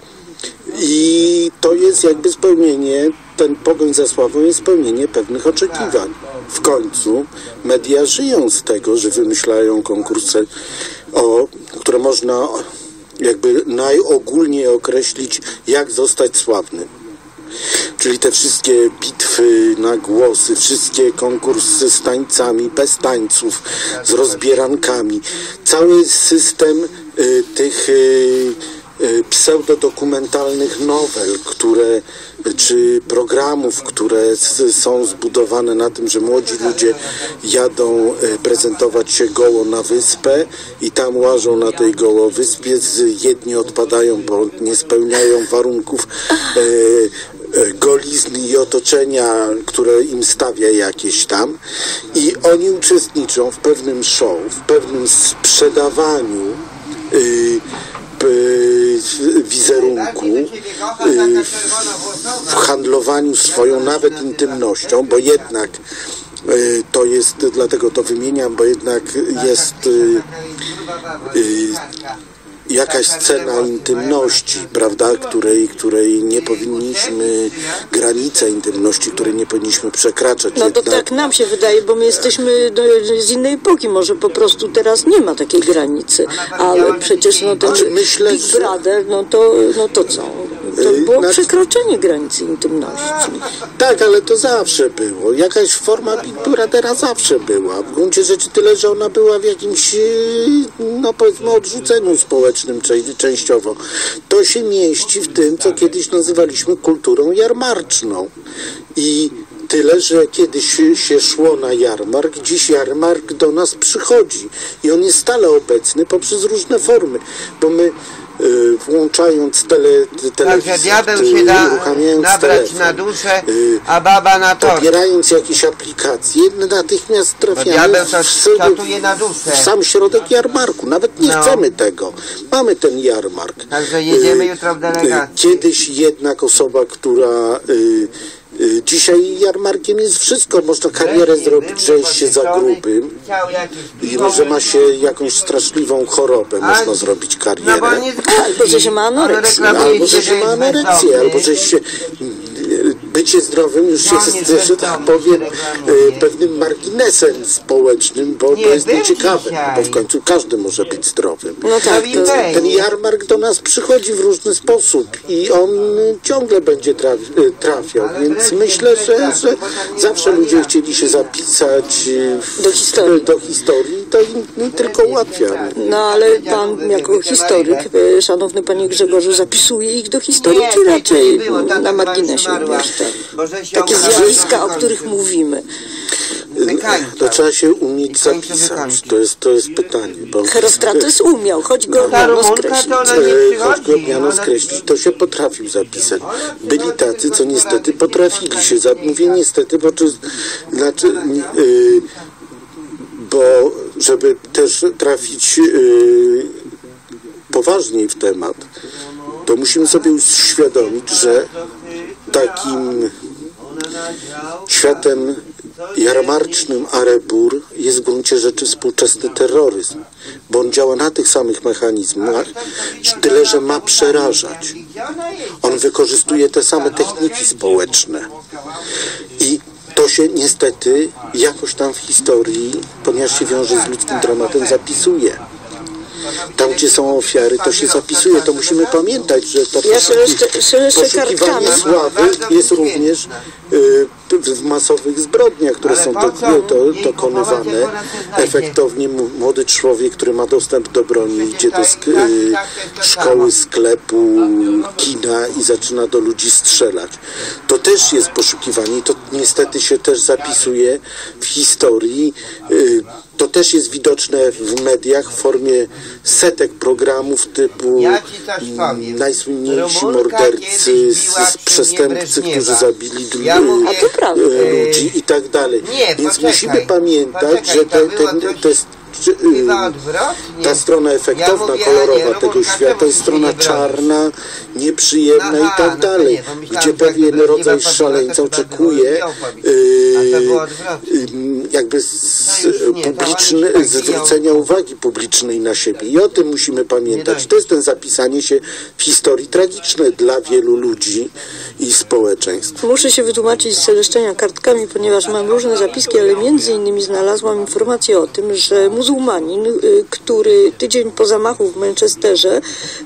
I to jest jakby spełnienie, ten pogoń za sławą jest spełnienie pewnych oczekiwań. W końcu media żyją z tego, że wymyślają konkursy, o, które można jakby najogólniej określić, jak zostać sławnym. Czyli te wszystkie bitwy na głosy, wszystkie konkursy z tańcami, bez tańców, z rozbierankami. Cały system y, tych y, y, pseudodokumentalnych nowel, które, czy programów, które z, są zbudowane na tym, że młodzi ludzie jadą y, prezentować się goło na wyspę i tam łażą na tej goło wyspie, z, jedni odpadają, bo nie spełniają warunków y, golizny i otoczenia, które im stawia jakieś tam, i oni uczestniczą w pewnym show, w pewnym sprzedawaniu y, y, wizerunku, y, w handlowaniu swoją nawet intymnością, bo jednak y, to jest, dlatego to wymieniam, bo jednak jest y, y, jakaś scena intymności, prawda, której, której nie powinniśmy, granice intymności, której nie powinniśmy przekraczać. No to jednak tak nam się wydaje, bo my jesteśmy no, z innej epoki, może po prostu teraz nie ma takiej granicy, ale przecież no ten znaczy, myślę, Big Brother, no to, no to co? To było znaczy, przekroczenie granicy intymności. Tak, ale to zawsze było. Jakaś forma Big Brothera zawsze była. W gruncie rzeczy tyle, że ona była w jakimś, no powiedzmy, odrzuceniu społecznym częściowo. To się mieści w tym, co kiedyś nazywaliśmy kulturą jarmarczną. I tyle, że kiedyś się szło na jarmark, dziś jarmark do nas przychodzi. I on jest stale obecny poprzez różne formy. Bo my y, włączając tele, telewizor, Także diabeł się da nabrać telefon, na duszę, a baba na tort. Pobierając jakieś aplikacje, natychmiast trafiamy w, na duszę. w sam środek jarmarku. Nawet nie no. chcemy tego. Mamy ten jarmark. Także jedziemy y, jutro w delegację. Kiedyś jednak osoba, która... Y, Dzisiaj jarmarkiem jest wszystko. Można karierę zrobić, że jest się za grubym i że ma się jakąś straszliwą chorobę. Można zrobić karierę. Albo że się ma anoreksję. Albo że się ma anoreksję. Albo że się... Bycie zdrowym już jest, że tak powiem, pewnym marginesem społecznym, bo to jest nieciekawe, bo w końcu każdy może być zdrowym. No tak, ten jarmark do nas przychodzi w różny sposób i on ciągle będzie trafiał, więc myślę, że, że zawsze ludzie chcieli się zapisać w, do historii, do historii to im tylko ułatwia. No ale pan jako historyk, szanowny panie Grzegorzu, zapisuje ich do historii, czy raczej na marginesie? Takie zjawiska, o których mówimy. To trzeba się umieć zapisać. To jest, to jest pytanie. Bo Herostrates umiał, choć go miano skreślić. Choć go miano skreślić, to się potrafił zapisać. Byli tacy, co niestety potrafili się zapisać. Mówię niestety, bo to znaczy, yy, bo żeby też trafić yy, poważniej w temat, to musimy sobie uświadomić, że takim światem jarmarcznym Arebur jest w gruncie rzeczy współczesny terroryzm, bo on działa na tych samych mechanizmach, tyle że ma przerażać. On wykorzystuje te same techniki społeczne. to się niestety jakoś tam w historii, ponieważ się wiąże z ludzkim dramatem, zapisuje. Tam, gdzie są ofiary, to się zapisuje. To musimy pamiętać, że to ja poszukiwanie sławy jest również y, w masowych zbrodniach, które są to, to, dokonywane. Efektownie młody człowiek, który ma dostęp do broni, idzie do sk y, szkoły, sklepu, kina i zaczyna do ludzi strzelać. To też jest poszukiwanie i to niestety się też zapisuje w historii. Y, To też jest widoczne w mediach w formie setek programów typu ja m, najsłynniejsi mordercy, przestępcy, którzy zabili ja ludzi i tak dalej. Nie, Więc poczekaj, musimy pamiętać, poczekaj, że te, te, to jest ta strona efektowna, ja mówię, kolorowa nie, tego świata jest strona czarna, nieprzyjemna no, i tak dalej, no nie, gdzie pewien rodzaj szaleńca oczekuje jakby z, publiczny, zwrócenia uwagi publicznej na siebie i o tym musimy pamiętać. To jest ten zapisanie się w historii tragiczne dla wielu ludzi i społeczeństw. Muszę się wytłumaczyć z celeszczenia kartkami, ponieważ mam różne zapiski, ale między innymi znalazłam informację o tym, że muzułmanin, który tydzień po zamachu w Manchesterze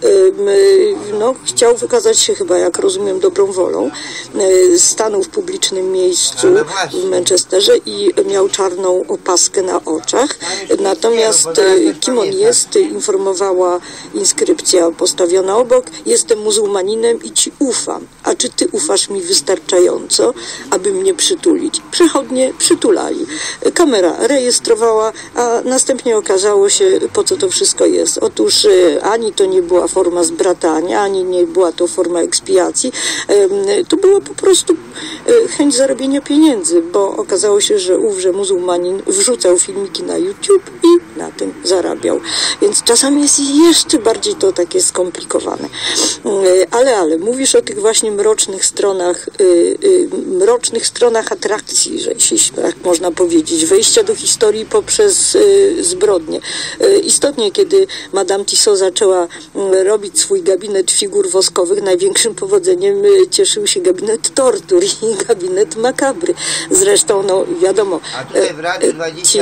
no, chciał wykazać się chyba, jak rozumiem, dobrą wolą, stanął w publicznym miejscu w Manchesterze i miał czarną opaskę na oczach. Natomiast kim on jest, informowała inskrypcja postawiona obok: jestem muzułmaninem i ci ufam. A czy ty ufasz mi wystarczająco, aby mnie przytulić? Przechodnie przytulali. Kamera rejestrowała, a następnie okazało się, po co to wszystko jest. Otóż ani to nie była forma zbratania, ani nie była to forma ekspiacji. To była po prostu chęć zarobienia pieniędzy, bo okazało się, że ówże muzułmanin wrzucał filmiki na YouTube i na tym zarabiał. Więc czasami jest jeszcze bardziej to takie skomplikowane. Ale, ale, mówisz o tych właśnie mrocznych stronach, mrocznych stronach atrakcji, że jeśli tak można powiedzieć, wejścia do historii poprzez zbrodnie. Istotnie, kiedy Madame Tissot zaczęła robić swój gabinet figur woskowych, największym powodzeniem cieszył się gabinet tortur i gabinet makabry. Zresztą, no wiadomo, ci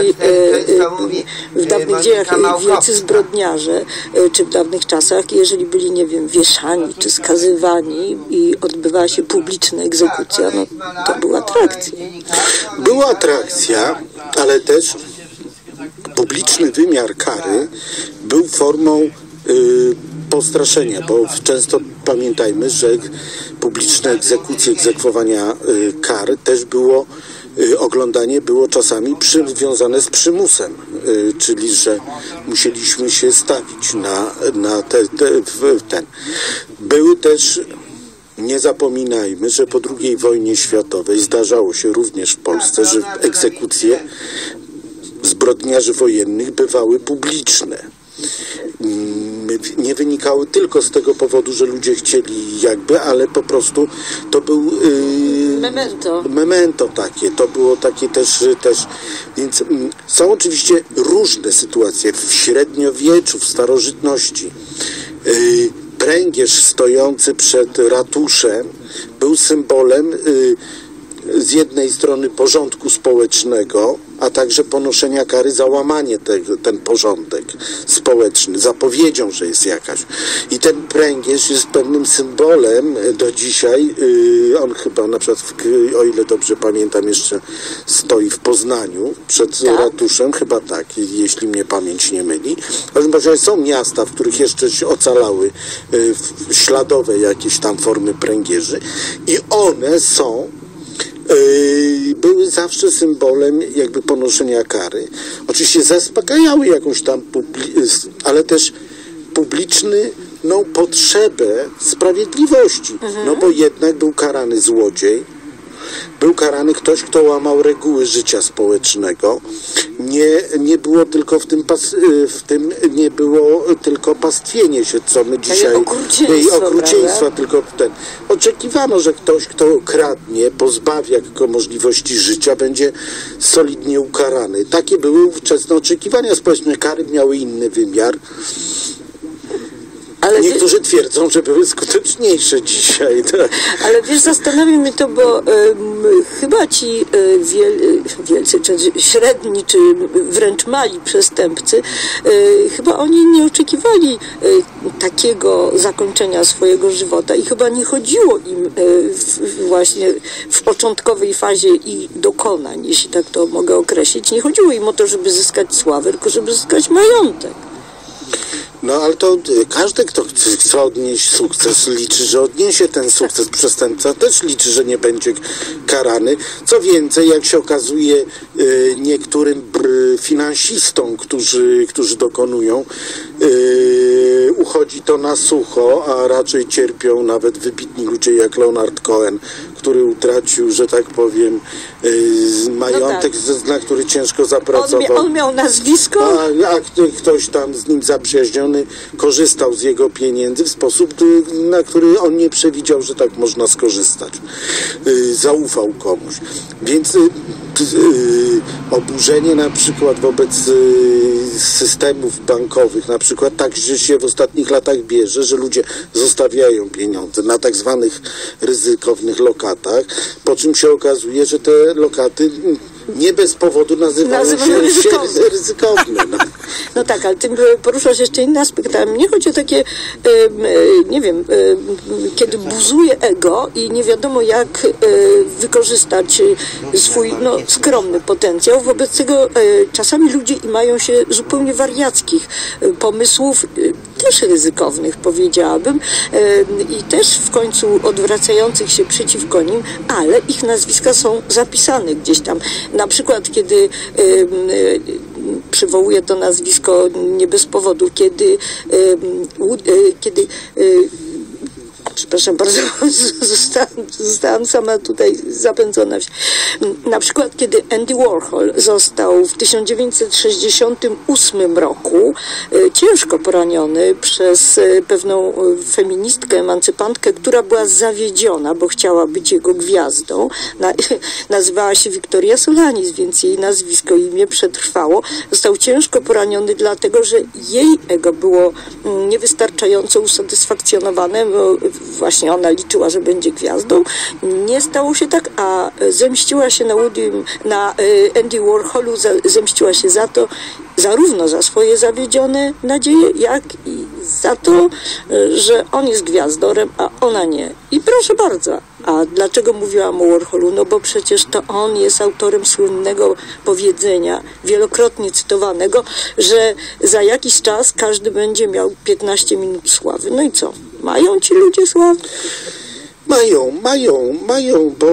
w dawnych dziejach wielcy zbrodniarze, czy w dawnych czasach, jeżeli byli, nie wiem, wieszani, czy skazywani i odbywała się publiczna egzekucja, no to była atrakcja. Była atrakcja, ale też publiczny wymiar kary był formą y, postraszenia, bo często pamiętajmy, że publiczne egzekucje, egzekwowania y, kar też było, y, oglądanie było czasami związane z przymusem, y, czyli że musieliśmy się stawić na, na te, te, ten. Były też, nie zapominajmy, że po drugiej wojnie światowej zdarzało się również w Polsce, że egzekucje zbrodniarzy wojennych bywały publiczne. Nie wynikały tylko z tego powodu, że ludzie chcieli jakby, ale po prostu to był yy, memento. memento takie, to było takie też, też więc yy, są oczywiście różne sytuacje w średniowieczu, w starożytności. Yy, pręgierz stojący przed ratuszem był symbolem yy, z jednej strony porządku społecznego, a także ponoszenia kary za łamanie tego, ten porządek społeczny, zapowiedzią, że jest jakaś. I ten pręgierz jest pewnym symbolem do dzisiaj. Yy, on chyba na przykład, w, o ile dobrze pamiętam, jeszcze stoi w Poznaniu przed tak? ratuszem, chyba tak, jeśli mnie pamięć nie myli. W każdym razie są miasta, w których jeszcze się ocalały yy, śladowe jakieś tam formy pręgierzy i one są były zawsze symbolem jakby ponoszenia kary. Oczywiście zaspokajały jakąś tam, ale też publiczną potrzebę sprawiedliwości. Mhm. No bo jednak był karany złodziej, był karany ktoś, kto łamał reguły życia społecznego. Nie, nie było tylko w tym, pas, w tym nie było tylko pastwienie się, co my dzisiaj... I okrucieństwa, tylko ten. Oczekiwano, że ktoś, kto kradnie, pozbawia go możliwości życia, będzie solidnie ukarany. Takie były ówczesne oczekiwania społeczne. Kary miały inny wymiar. Ale niektórzy wie... twierdzą, że były skuteczniejsze dzisiaj. Tak. Ale wiesz, zastanawia mnie to, bo y, chyba ci y, wiel, wielcy, czy średni, czy wręcz mali przestępcy, y, chyba oni nie oczekiwali y, takiego zakończenia swojego żywota i chyba nie chodziło im y, w, właśnie w początkowej fazie i dokonań, jeśli tak to mogę określić, nie chodziło im o to, żeby zyskać sławę, tylko żeby zyskać majątek. No ale to każdy, kto chce odnieść sukces, liczy, że odniesie ten sukces. Przestępca też liczy, że nie będzie karany. Co więcej, jak się okazuje niektórym finansistom, którzy, którzy dokonują, uchodzi to na sucho, a raczej cierpią nawet wybitni ludzie jak Leonard Cohen, który utracił, że tak powiem, majątek, no tak, na który ciężko zapracował. On, mia, on miał nazwisko. A, a ktoś tam z nim zaprzyjaźniony korzystał z jego pieniędzy w sposób, na który on nie przewidział, że tak można skorzystać. Zaufał komuś. Więc oburzenie na przykład wobec systemów bankowych, na przykład tak, że się w ostatnich latach bierze, że ludzie zostawiają pieniądze na tak zwanych ryzykownych lokatach, po czym się okazuje, że te lokaty nie bez powodu nazywają Nazywa się ryzykowne. ryzykowne no. no tak, ale ty poruszasz jeszcze inny aspekt, ale mnie chodzi o takie, nie wiem, kiedy buzuje ego i nie wiadomo jak wykorzystać swój no, skromny potencjał. Wobec tego czasami ludzie mają się zupełnie wariackich pomysłów, też ryzykownych, powiedziałabym, i też w końcu odwracających się przeciwko nim, ale ich nazwiska są zapisane gdzieś tam. Na przykład, kiedy y, y, przywołuję to nazwisko nie bez powodu, kiedy, y, y, kiedy y, przepraszam bardzo, zostałam, zostałam sama tutaj zapędzona. Na przykład, kiedy Andy Warhol został w tysiąc dziewięćset sześćdziesiątym ósmym roku y, ciężko poraniony przez y, pewną y, feministkę, emancypantkę, która była zawiedziona, bo chciała być jego gwiazdą. Na, nazywała się Victoria Solanis, więc jej nazwisko i imię przetrwało. Został ciężko poraniony dlatego, że jej ego było y, niewystarczająco usatysfakcjonowane, bo właśnie ona liczyła, że będzie gwiazdą. Nie stało się tak, a zemściła się na, Woody, na Andy Warholu, zemściła się za to, zarówno za swoje zawiedzione nadzieje, jak i za to, że on jest gwiazdorem, a ona nie. I proszę bardzo, a dlaczego mówiłam o Warholu? No bo przecież to on jest autorem słynnego powiedzenia, wielokrotnie cytowanego, że za jakiś czas każdy będzie miał piętnaście minut sławy. No i co? Mają ci ludzie sławę? Mają, mają, mają, bo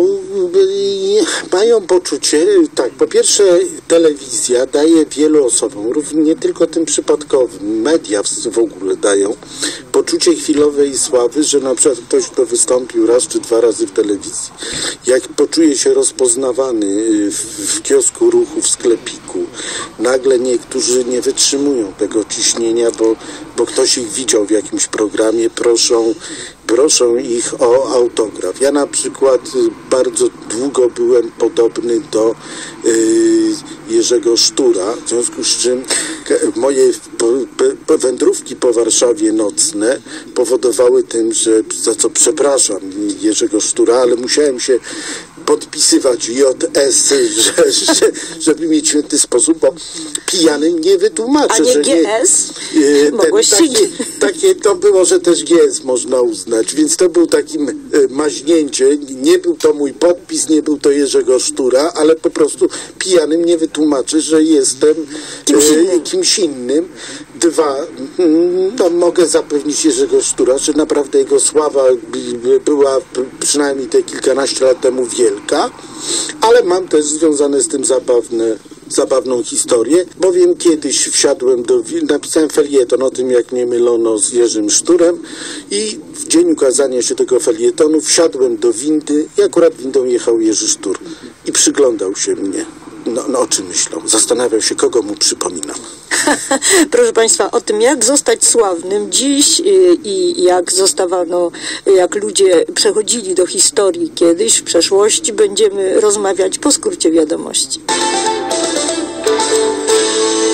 mają poczucie, tak, po pierwsze telewizja daje wielu osobom, nie tylko tym przypadkowym, media w ogóle dają poczucie chwilowej sławy, że na przykład ktoś, kto wystąpił raz czy dwa razy w telewizji, jak poczuje się rozpoznawany w, w kiosku ruchu, w sklepiku, nagle niektórzy nie wytrzymują tego ciśnienia, bo, bo ktoś ich widział w jakimś programie, proszą proszą ich o autograf. Ja na przykład bardzo długo byłem podobny do y, Jerzego Sztura, w związku z czym moje po, po, wędrówki po Warszawie nocne powodowały tym, że za co przepraszam Jerzego Sztura, ale musiałem się podpisywać J S, że, że, żeby mieć święty sposób, bo pijanym nie wytłumaczę, A nie że G S? nie... Ten, takie, takie to było, że też G S można uznać, więc to był takim e, maźnięcie. Nie był to mój podpis, nie był to Jerzego Sztura, ale po prostu pijanym nie wytłumaczę, że jestem kimś innym. E, kimś innym. Dwa, no, mogę zapewnić Jerzego Sztura, że naprawdę jego sława była przynajmniej te kilkanaście lat temu wielka, ale mam też związane z tym zabawne, zabawną historię, bowiem kiedyś wsiadłem do, napisałem felieton o tym, jak mnie mylono z Jerzym Szturem i w dzień ukazania się tego felietonu wsiadłem do windy i akurat windą jechał Jerzy Sztur i przyglądał się mnie. No, no o czym myślał? Zastanawiał się, kogo mu przypominam. Proszę Państwa, o tym, jak zostać sławnym dziś i jak zostawano, jak ludzie przechodzili do historii kiedyś, w przeszłości, będziemy rozmawiać po skrócie wiadomości.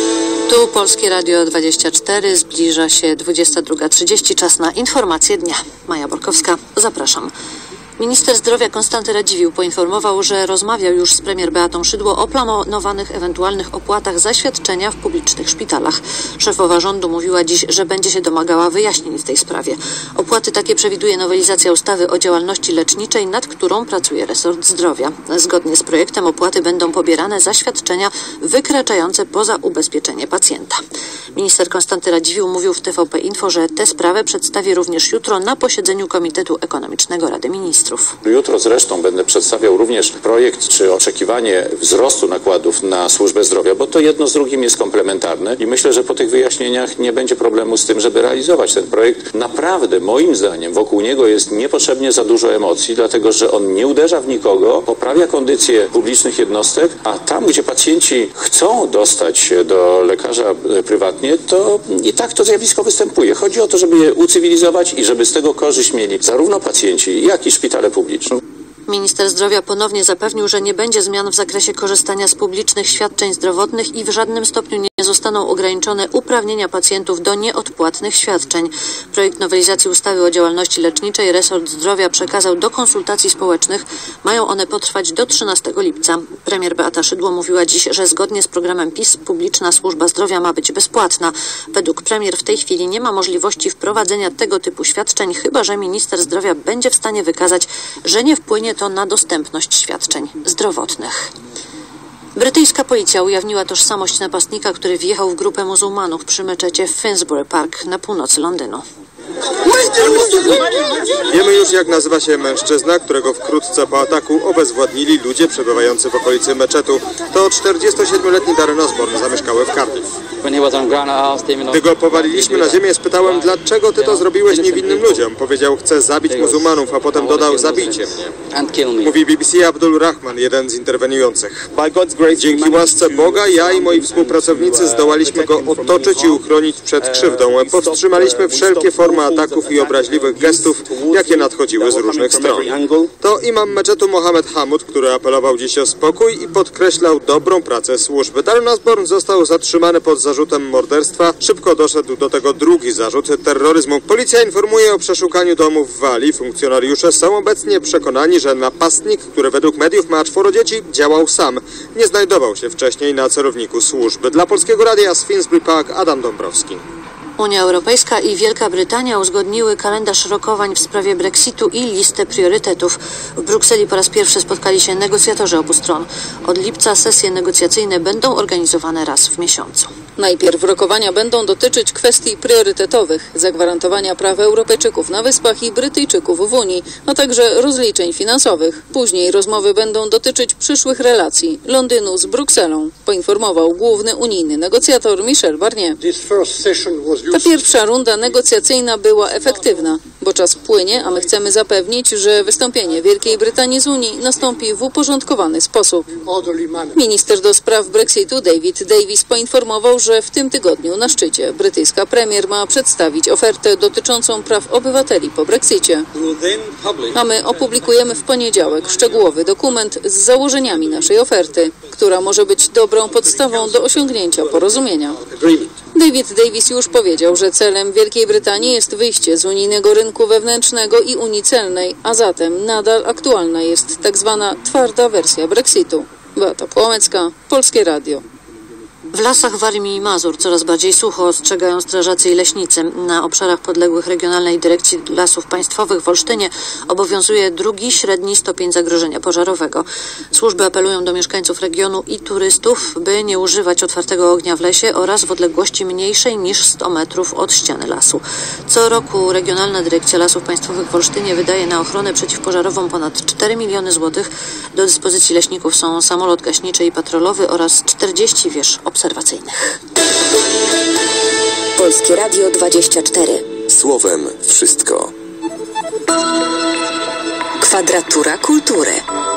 Tu Polskie Radio dwadzieścia cztery, zbliża się dwudziesta druga trzydzieści, czas na informacje dnia. Maja Borkowska, zapraszam. Minister zdrowia Konstanty Radziwiłł poinformował, że rozmawiał już z premier Beatą Szydło o planowanych ewentualnych opłatach za świadczenia w publicznych szpitalach. Szefowa rządu mówiła dziś, że będzie się domagała wyjaśnień w tej sprawie. Opłaty takie przewiduje nowelizacja ustawy o działalności leczniczej, nad którą pracuje resort zdrowia. Zgodnie z projektem opłaty będą pobierane za świadczenia wykraczające poza ubezpieczenie pacjenta. Minister Konstanty Radziwiłł mówił w T V P Info, że tę sprawę przedstawi również jutro na posiedzeniu Komitetu Ekonomicznego Rady Ministrów. Jutro zresztą będę przedstawiał również projekt czy oczekiwanie wzrostu nakładów na służbę zdrowia, bo to jedno z drugim jest komplementarne i myślę, że po tych wyjaśnieniach nie będzie problemu z tym, żeby realizować ten projekt. Naprawdę, moim zdaniem, wokół niego jest niepotrzebnie za dużo emocji, dlatego że on nie uderza w nikogo, poprawia kondycję publicznych jednostek, a tam, gdzie pacjenci chcą dostać się do lekarza prywatnie, to i tak to zjawisko występuje. Chodzi o to, żeby je ucywilizować i żeby z tego korzyść mieli zarówno pacjenci, jak i szpitale publiczne. Minister zdrowia ponownie zapewnił, że nie będzie zmian w zakresie korzystania z publicznych świadczeń zdrowotnych i w żadnym stopniu nie zostaną ograniczone uprawnienia pacjentów do nieodpłatnych świadczeń. Projekt nowelizacji ustawy o działalności leczniczej resort zdrowia przekazał do konsultacji społecznych. Mają one potrwać do trzynastego lipca. Premier Beata Szydło mówiła dziś, że zgodnie z programem PiS publiczna służba zdrowia ma być bezpłatna. Według premier w tej chwili nie ma możliwości wprowadzenia tego typu świadczeń, chyba że minister zdrowia będzie w stanie wykazać, że nie wpłynie to na dostępność świadczeń zdrowotnych. Brytyjska policja ujawniła tożsamość napastnika, który wjechał w grupę muzułmanów przy meczecie w Finsbury Park na północy Londynu. Wiemy już, jak nazywa się mężczyzna, którego wkrótce po ataku obezwładnili ludzie przebywający w okolicy meczetu. To czterdziestosiedmioletni Darren Osborne, zamieszkały w Cardiff. Gdy go powaliliśmy na ziemię, spytałem, dlaczego ty to zrobiłeś niewinnym ludziom. Powiedział, chcę zabić muzułmanów, a potem dodał, zabijcie mnie. Mówi B B C Abdul Rahman, jeden z interweniujących. Dzięki łasce Boga, ja i moi współpracownicy zdołaliśmy go otoczyć i uchronić przed krzywdą. Powstrzymaliśmy wszelkie formy ataków i obraźliwych gestów, jakie nadchodziły z różnych stron. To imam meczetu Mohamed Hamud, który apelował dziś o spokój i podkreślał dobrą pracę służby. Darren Osborne został zatrzymany pod zarzutem morderstwa. Szybko doszedł do tego drugi zarzut terroryzmu. Policja informuje o przeszukaniu domu w Walii. Funkcjonariusze są obecnie przekonani, że napastnik, który według mediów ma czworo dzieci, działał sam. Nie znajdował się wcześniej na celowniku służby. Dla Polskiego Radia z Finsbury Park Adam Dąbrowski. Unia Europejska i Wielka Brytania uzgodniły kalendarz rokowań w sprawie Brexitu i listę priorytetów. W Brukseli po raz pierwszy spotkali się negocjatorzy obu stron. Od lipca sesje negocjacyjne będą organizowane raz w miesiącu. Najpierw rokowania będą dotyczyć kwestii priorytetowych, zagwarantowania praw Europejczyków na Wyspach i Brytyjczyków w Unii, a także rozliczeń finansowych. Później rozmowy będą dotyczyć przyszłych relacji Londynu z Brukselą, poinformował główny unijny negocjator Michel Barnier. Ta pierwsza runda negocjacyjna była efektywna, bo czas płynie, a my chcemy zapewnić, że wystąpienie Wielkiej Brytanii z Unii nastąpi w uporządkowany sposób. Minister do spraw Brexitu David Davis poinformował, że w tym tygodniu na szczycie brytyjska premier ma przedstawić ofertę dotyczącą praw obywateli po Brexicie. A my opublikujemy w poniedziałek szczegółowy dokument z założeniami naszej oferty, która może być dobrą podstawą do osiągnięcia porozumienia. David Davis już powiedział, że celem Wielkiej Brytanii jest wyjście z unijnego rynku wewnętrznego i Unii celnej, a zatem nadal aktualna jest tak zwana twarda wersja Brexitu. Beata Płomecka, Polskie Radio. W lasach Warmii i Mazur coraz bardziej sucho, ostrzegają strażacy i leśnicy. Na obszarach podległych Regionalnej Dyrekcji Lasów Państwowych w Olsztynie obowiązuje drugi średni stopień zagrożenia pożarowego. Służby apelują do mieszkańców regionu i turystów, by nie używać otwartego ognia w lesie oraz w odległości mniejszej niż sto metrów od ściany lasu. Co roku Regionalna Dyrekcja Lasów Państwowych w Olsztynie wydaje na ochronę przeciwpożarową ponad cztery miliony złotych. Do dyspozycji leśników są samolot gaśniczy i patrolowy oraz czterdzieści wież obserwacyjnych. Polskie Radio dwadzieścia cztery. Słowem wszystko. Kwadratura kultury.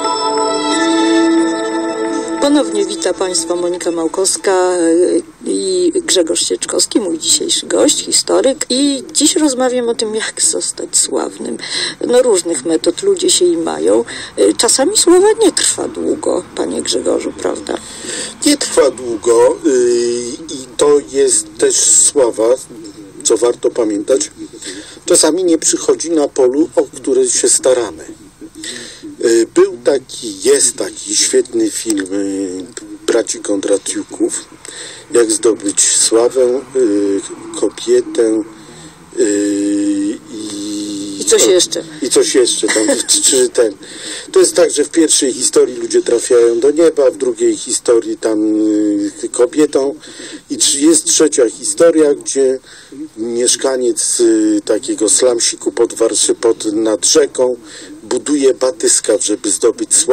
Ponownie wita Państwa Monika Małkowska i Grzegorz Sieczkowski, mój dzisiejszy gość, historyk. I dziś rozmawiam o tym, jak zostać sławnym. No różnych metod ludzie się i mają. Czasami sława nie trwa długo. panie Grzegorzu, prawda? Nie trwa długo i to jest też sława, co warto pamiętać. Czasami nie przychodzi na polu, o które się staramy. Był taki, jest taki świetny film braci Kondratiuków, jak zdobyć sławę, kobietę i... I coś jeszcze. I coś jeszcze, tam, czy ten. To jest tak, że w pierwszej historii ludzie trafiają do nieba, w drugiej historii tam kobietą i jest trzecia historia, gdzie mieszkaniec takiego slamsiku pod Warszy, pod nad rzeką buduje batyskaw, żeby zdobyć sławę.